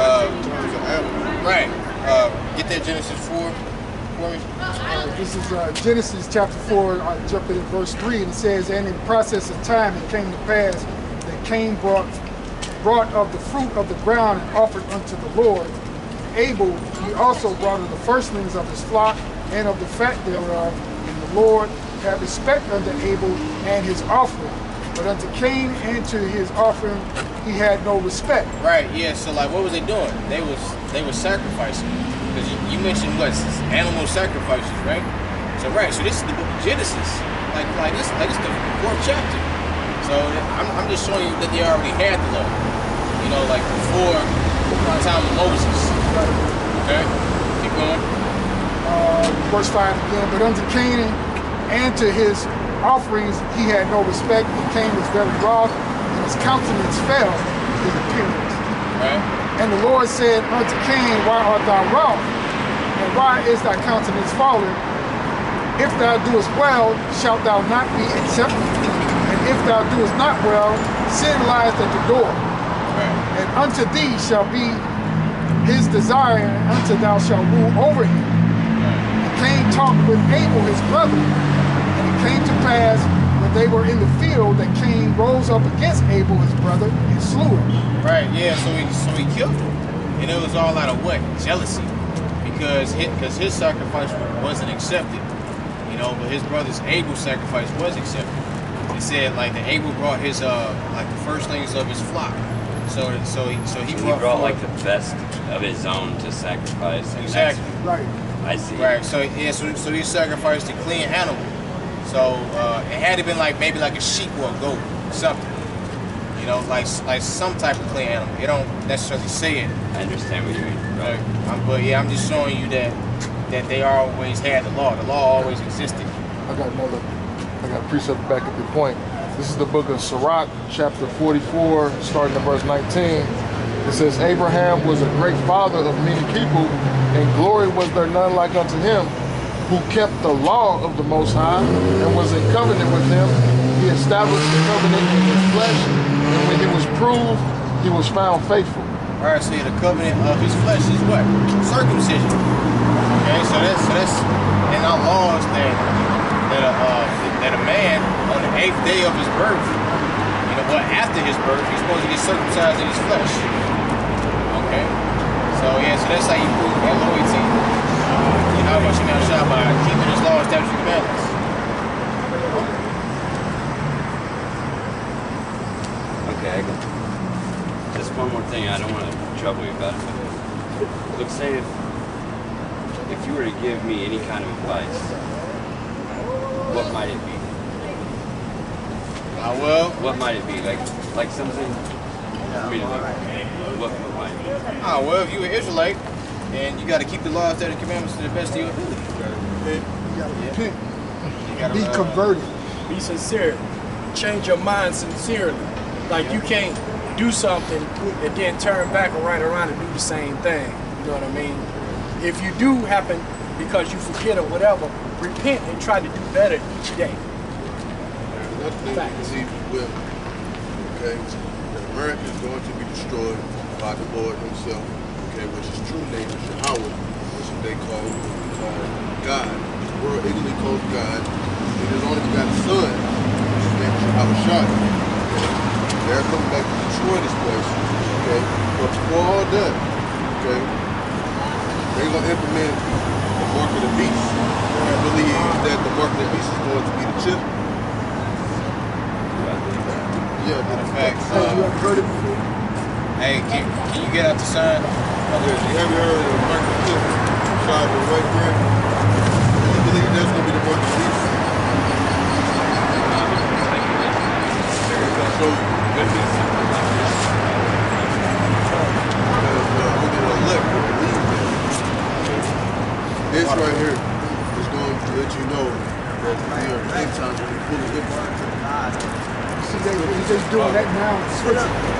Right. Get that Genesis 4 for me. This is Genesis chapter 4, jumping in verse 3, and it says, and in process of time it came to pass that Cain brought of the fruit of the ground and offered unto the Lord. Abel he also brought of the firstlings of his flock and of the fat thereof, and the Lord had respect unto Abel and his offering, but unto Cain and to his offering he had no respect. Right, yeah, so like what was they doing? They was sacrificing. Because you mentioned what? Animal sacrifices, right? So so this is the book of Genesis. Like this is the 4th chapter. So I'm just showing you that they already had the law. You know, like before the time of Moses. Okay? Keep going. Verse 5 again, but unto Canaan and to his offerings he had no respect, and Cain was very wroth, and his countenance fell, his appearance. Right. And the Lord said unto Cain, why art thou wroth? And why is thy countenance fallen? If thou doest well, shalt thou not be accepted? And if thou doest not well, sin lies at the door. Right. And unto thee shall be his desire, and unto thou shalt rule over him. And Cain talked with Abel his brother, and it came to pass when they were in the field that Cain rose up against Abel his brother and slew him. Right, yeah, so he killed him. And it was all out of what? Jealousy. Because his sacrifice wasn't accepted. You know, but his brother's Abel's sacrifice was accepted. it said like that Abel brought his like the firstlings of his flock. So he brought like the best of his own to sacrifice. Exactly. Right. I see. Right. So yeah. So he sacrificed a clean animal. So it had to been like maybe like a sheep or a goat, something. You know, like some type of clean animal. It don't necessarily say it. I understand what you mean. Right. But yeah, I'm just showing you that they always had the law. The law always existed. I got a precept back at the point. This is the book of Sirach, chapter 44, starting at verse 19. It says, Abraham was a great father of many people, and glory was there none like unto him, who kept the law of the Most High, and was in covenant with him. He established the covenant in his flesh, and when he was proved, he was found faithful. All right, so the covenant of his flesh is what? Circumcision. Okay, so that's in our laws that a man on the 8th day of his birth, you know, well, after his birth, he's supposed to get circumcised in his flesh. Okay, so yeah, so that's how you prove that loyalty. You know how much you now shot by keeping his law, statutes, and commandments. Okay, I got just one more thing. I don't want to trouble you about it. Look, say if you were to give me any kind of advice, what might it be? Well, what might it be? Like something for me to do. What might it be? Well, if you were Israelite, and you got to keep the laws, statutes, and commandments to the best of your ability. You gotta repent. You gotta Be converted. Be sincere. Change your mind sincerely. Like you can't do something and then turn back and right around and do the same thing. You know what I mean? If you do happen because you forget or whatever, repent and try to do better each day. Another thing we believe as well, okay, that America is going to be destroyed by the Lord himself, okay, which his true name is Yahweh, which they call God. The world ignorantly calls God, and his only begotten son, which his name is Yahweh. They're coming back to destroy this place, okay, but before all done, okay, they're going to implement the mark of the beast. I believe that the mark of the beast is going to be the chip. Yeah, matter of fact. You ever heard it before? Hey, can you get out the sign? Have you ever heard of mark of the chip? Shot with white bread? You believe that's going to be the mark of the beast? So, because only the elect will believe that. This right here is going to let you know that we are in end times when we fully implement. See, they're just doing that now. Leave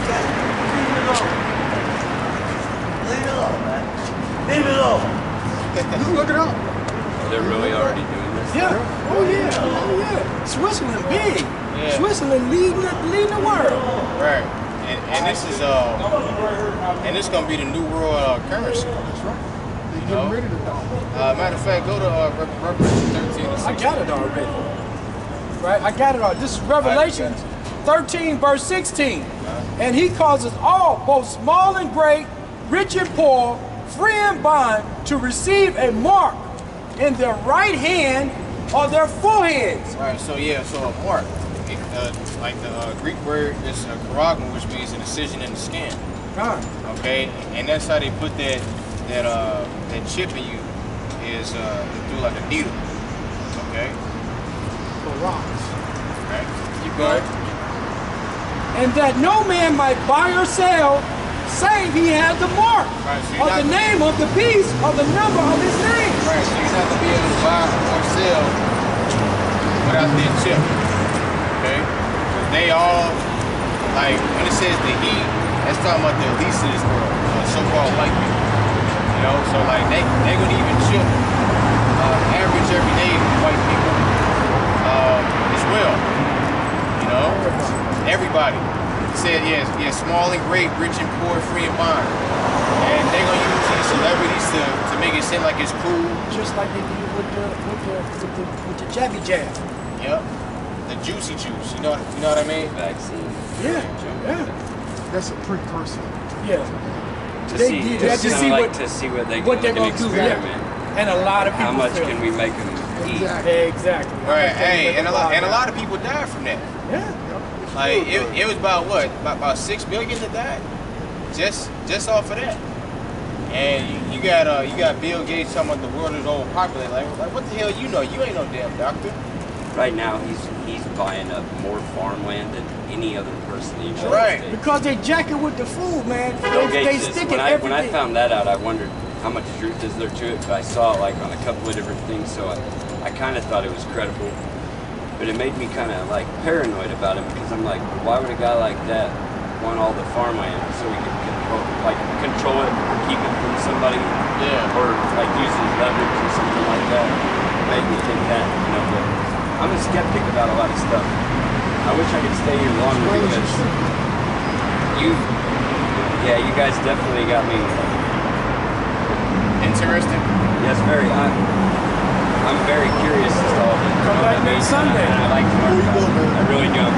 it alone, man. Leave it alone. Look it up. They're really already doing this? Yeah. Oh yeah. Oh yeah. Switzerland big. Yeah. Switzerland leading the world. Right. And this is and this gonna be the new world currency. That's right. They're getting ready to die. Matter of fact, go to Revelation 13 and 16. I got it already. Right? I got it all. This is Revelation 13, verse 16. And he causes all, both small and great, rich and poor, free and bond, to receive a mark in their right hand or their foreheads. Right, so yeah, so a mark. Like the Greek word is a charagma, which means an incision in the skin. Okay, and that's how they put that chip in you is through like a needle. Okay. For rocks. Right. Keep going. And that no man might buy or sell, save he had the mark of the name of the beast or the number of his name. Right, so you're not gonna be able to buy or sell without that chip. Okay? They all, like, when it says the he, that's talking about the elites of this world, so-called white people. You know, so like they gonna even chip average everyday white people as well. You know? Everybody. It said, yeah, small and great, rich and poor, free and bond. And they're gonna use these celebrities to make it seem like it's cool. Just like they did with the jabby jab. Yep. The juicy juice, you know what I mean? Vaccine. Yeah. That's a precursor. Yeah. To see what they can do. Yeah. And a lot of people. How much can we make them eat? Exactly. Right. Hey, and a lot of people die from that. Yeah. Like it was about what? About 6 million that died, just off of that. And you got Bill Gates talking about the world is overpopulated. Like what the hell you know? You ain't no damn doctor. Right now, he's buying up more farmland than any other person in the United Right. States. Because they jack it with the food, man. Bill They Gates is, stick when it I everything. found that out, I wondered how much truth is there to it, but I saw it like on a couple of different things, so I kind of thought it was credible. But it made me kind of like paranoid about him, because I'm like, why would a guy like that want all the farmland so he could control it or keep it from somebody? Yeah. Or like use his leverage or something like that. It made me think that, you know, but I'm a skeptic about a lot of stuff. I wish I could stay here longer because you guys definitely got me Interesting. yes, very. I'm very curious as to all this. Come back next Sunday. I like to learn about it. I really do.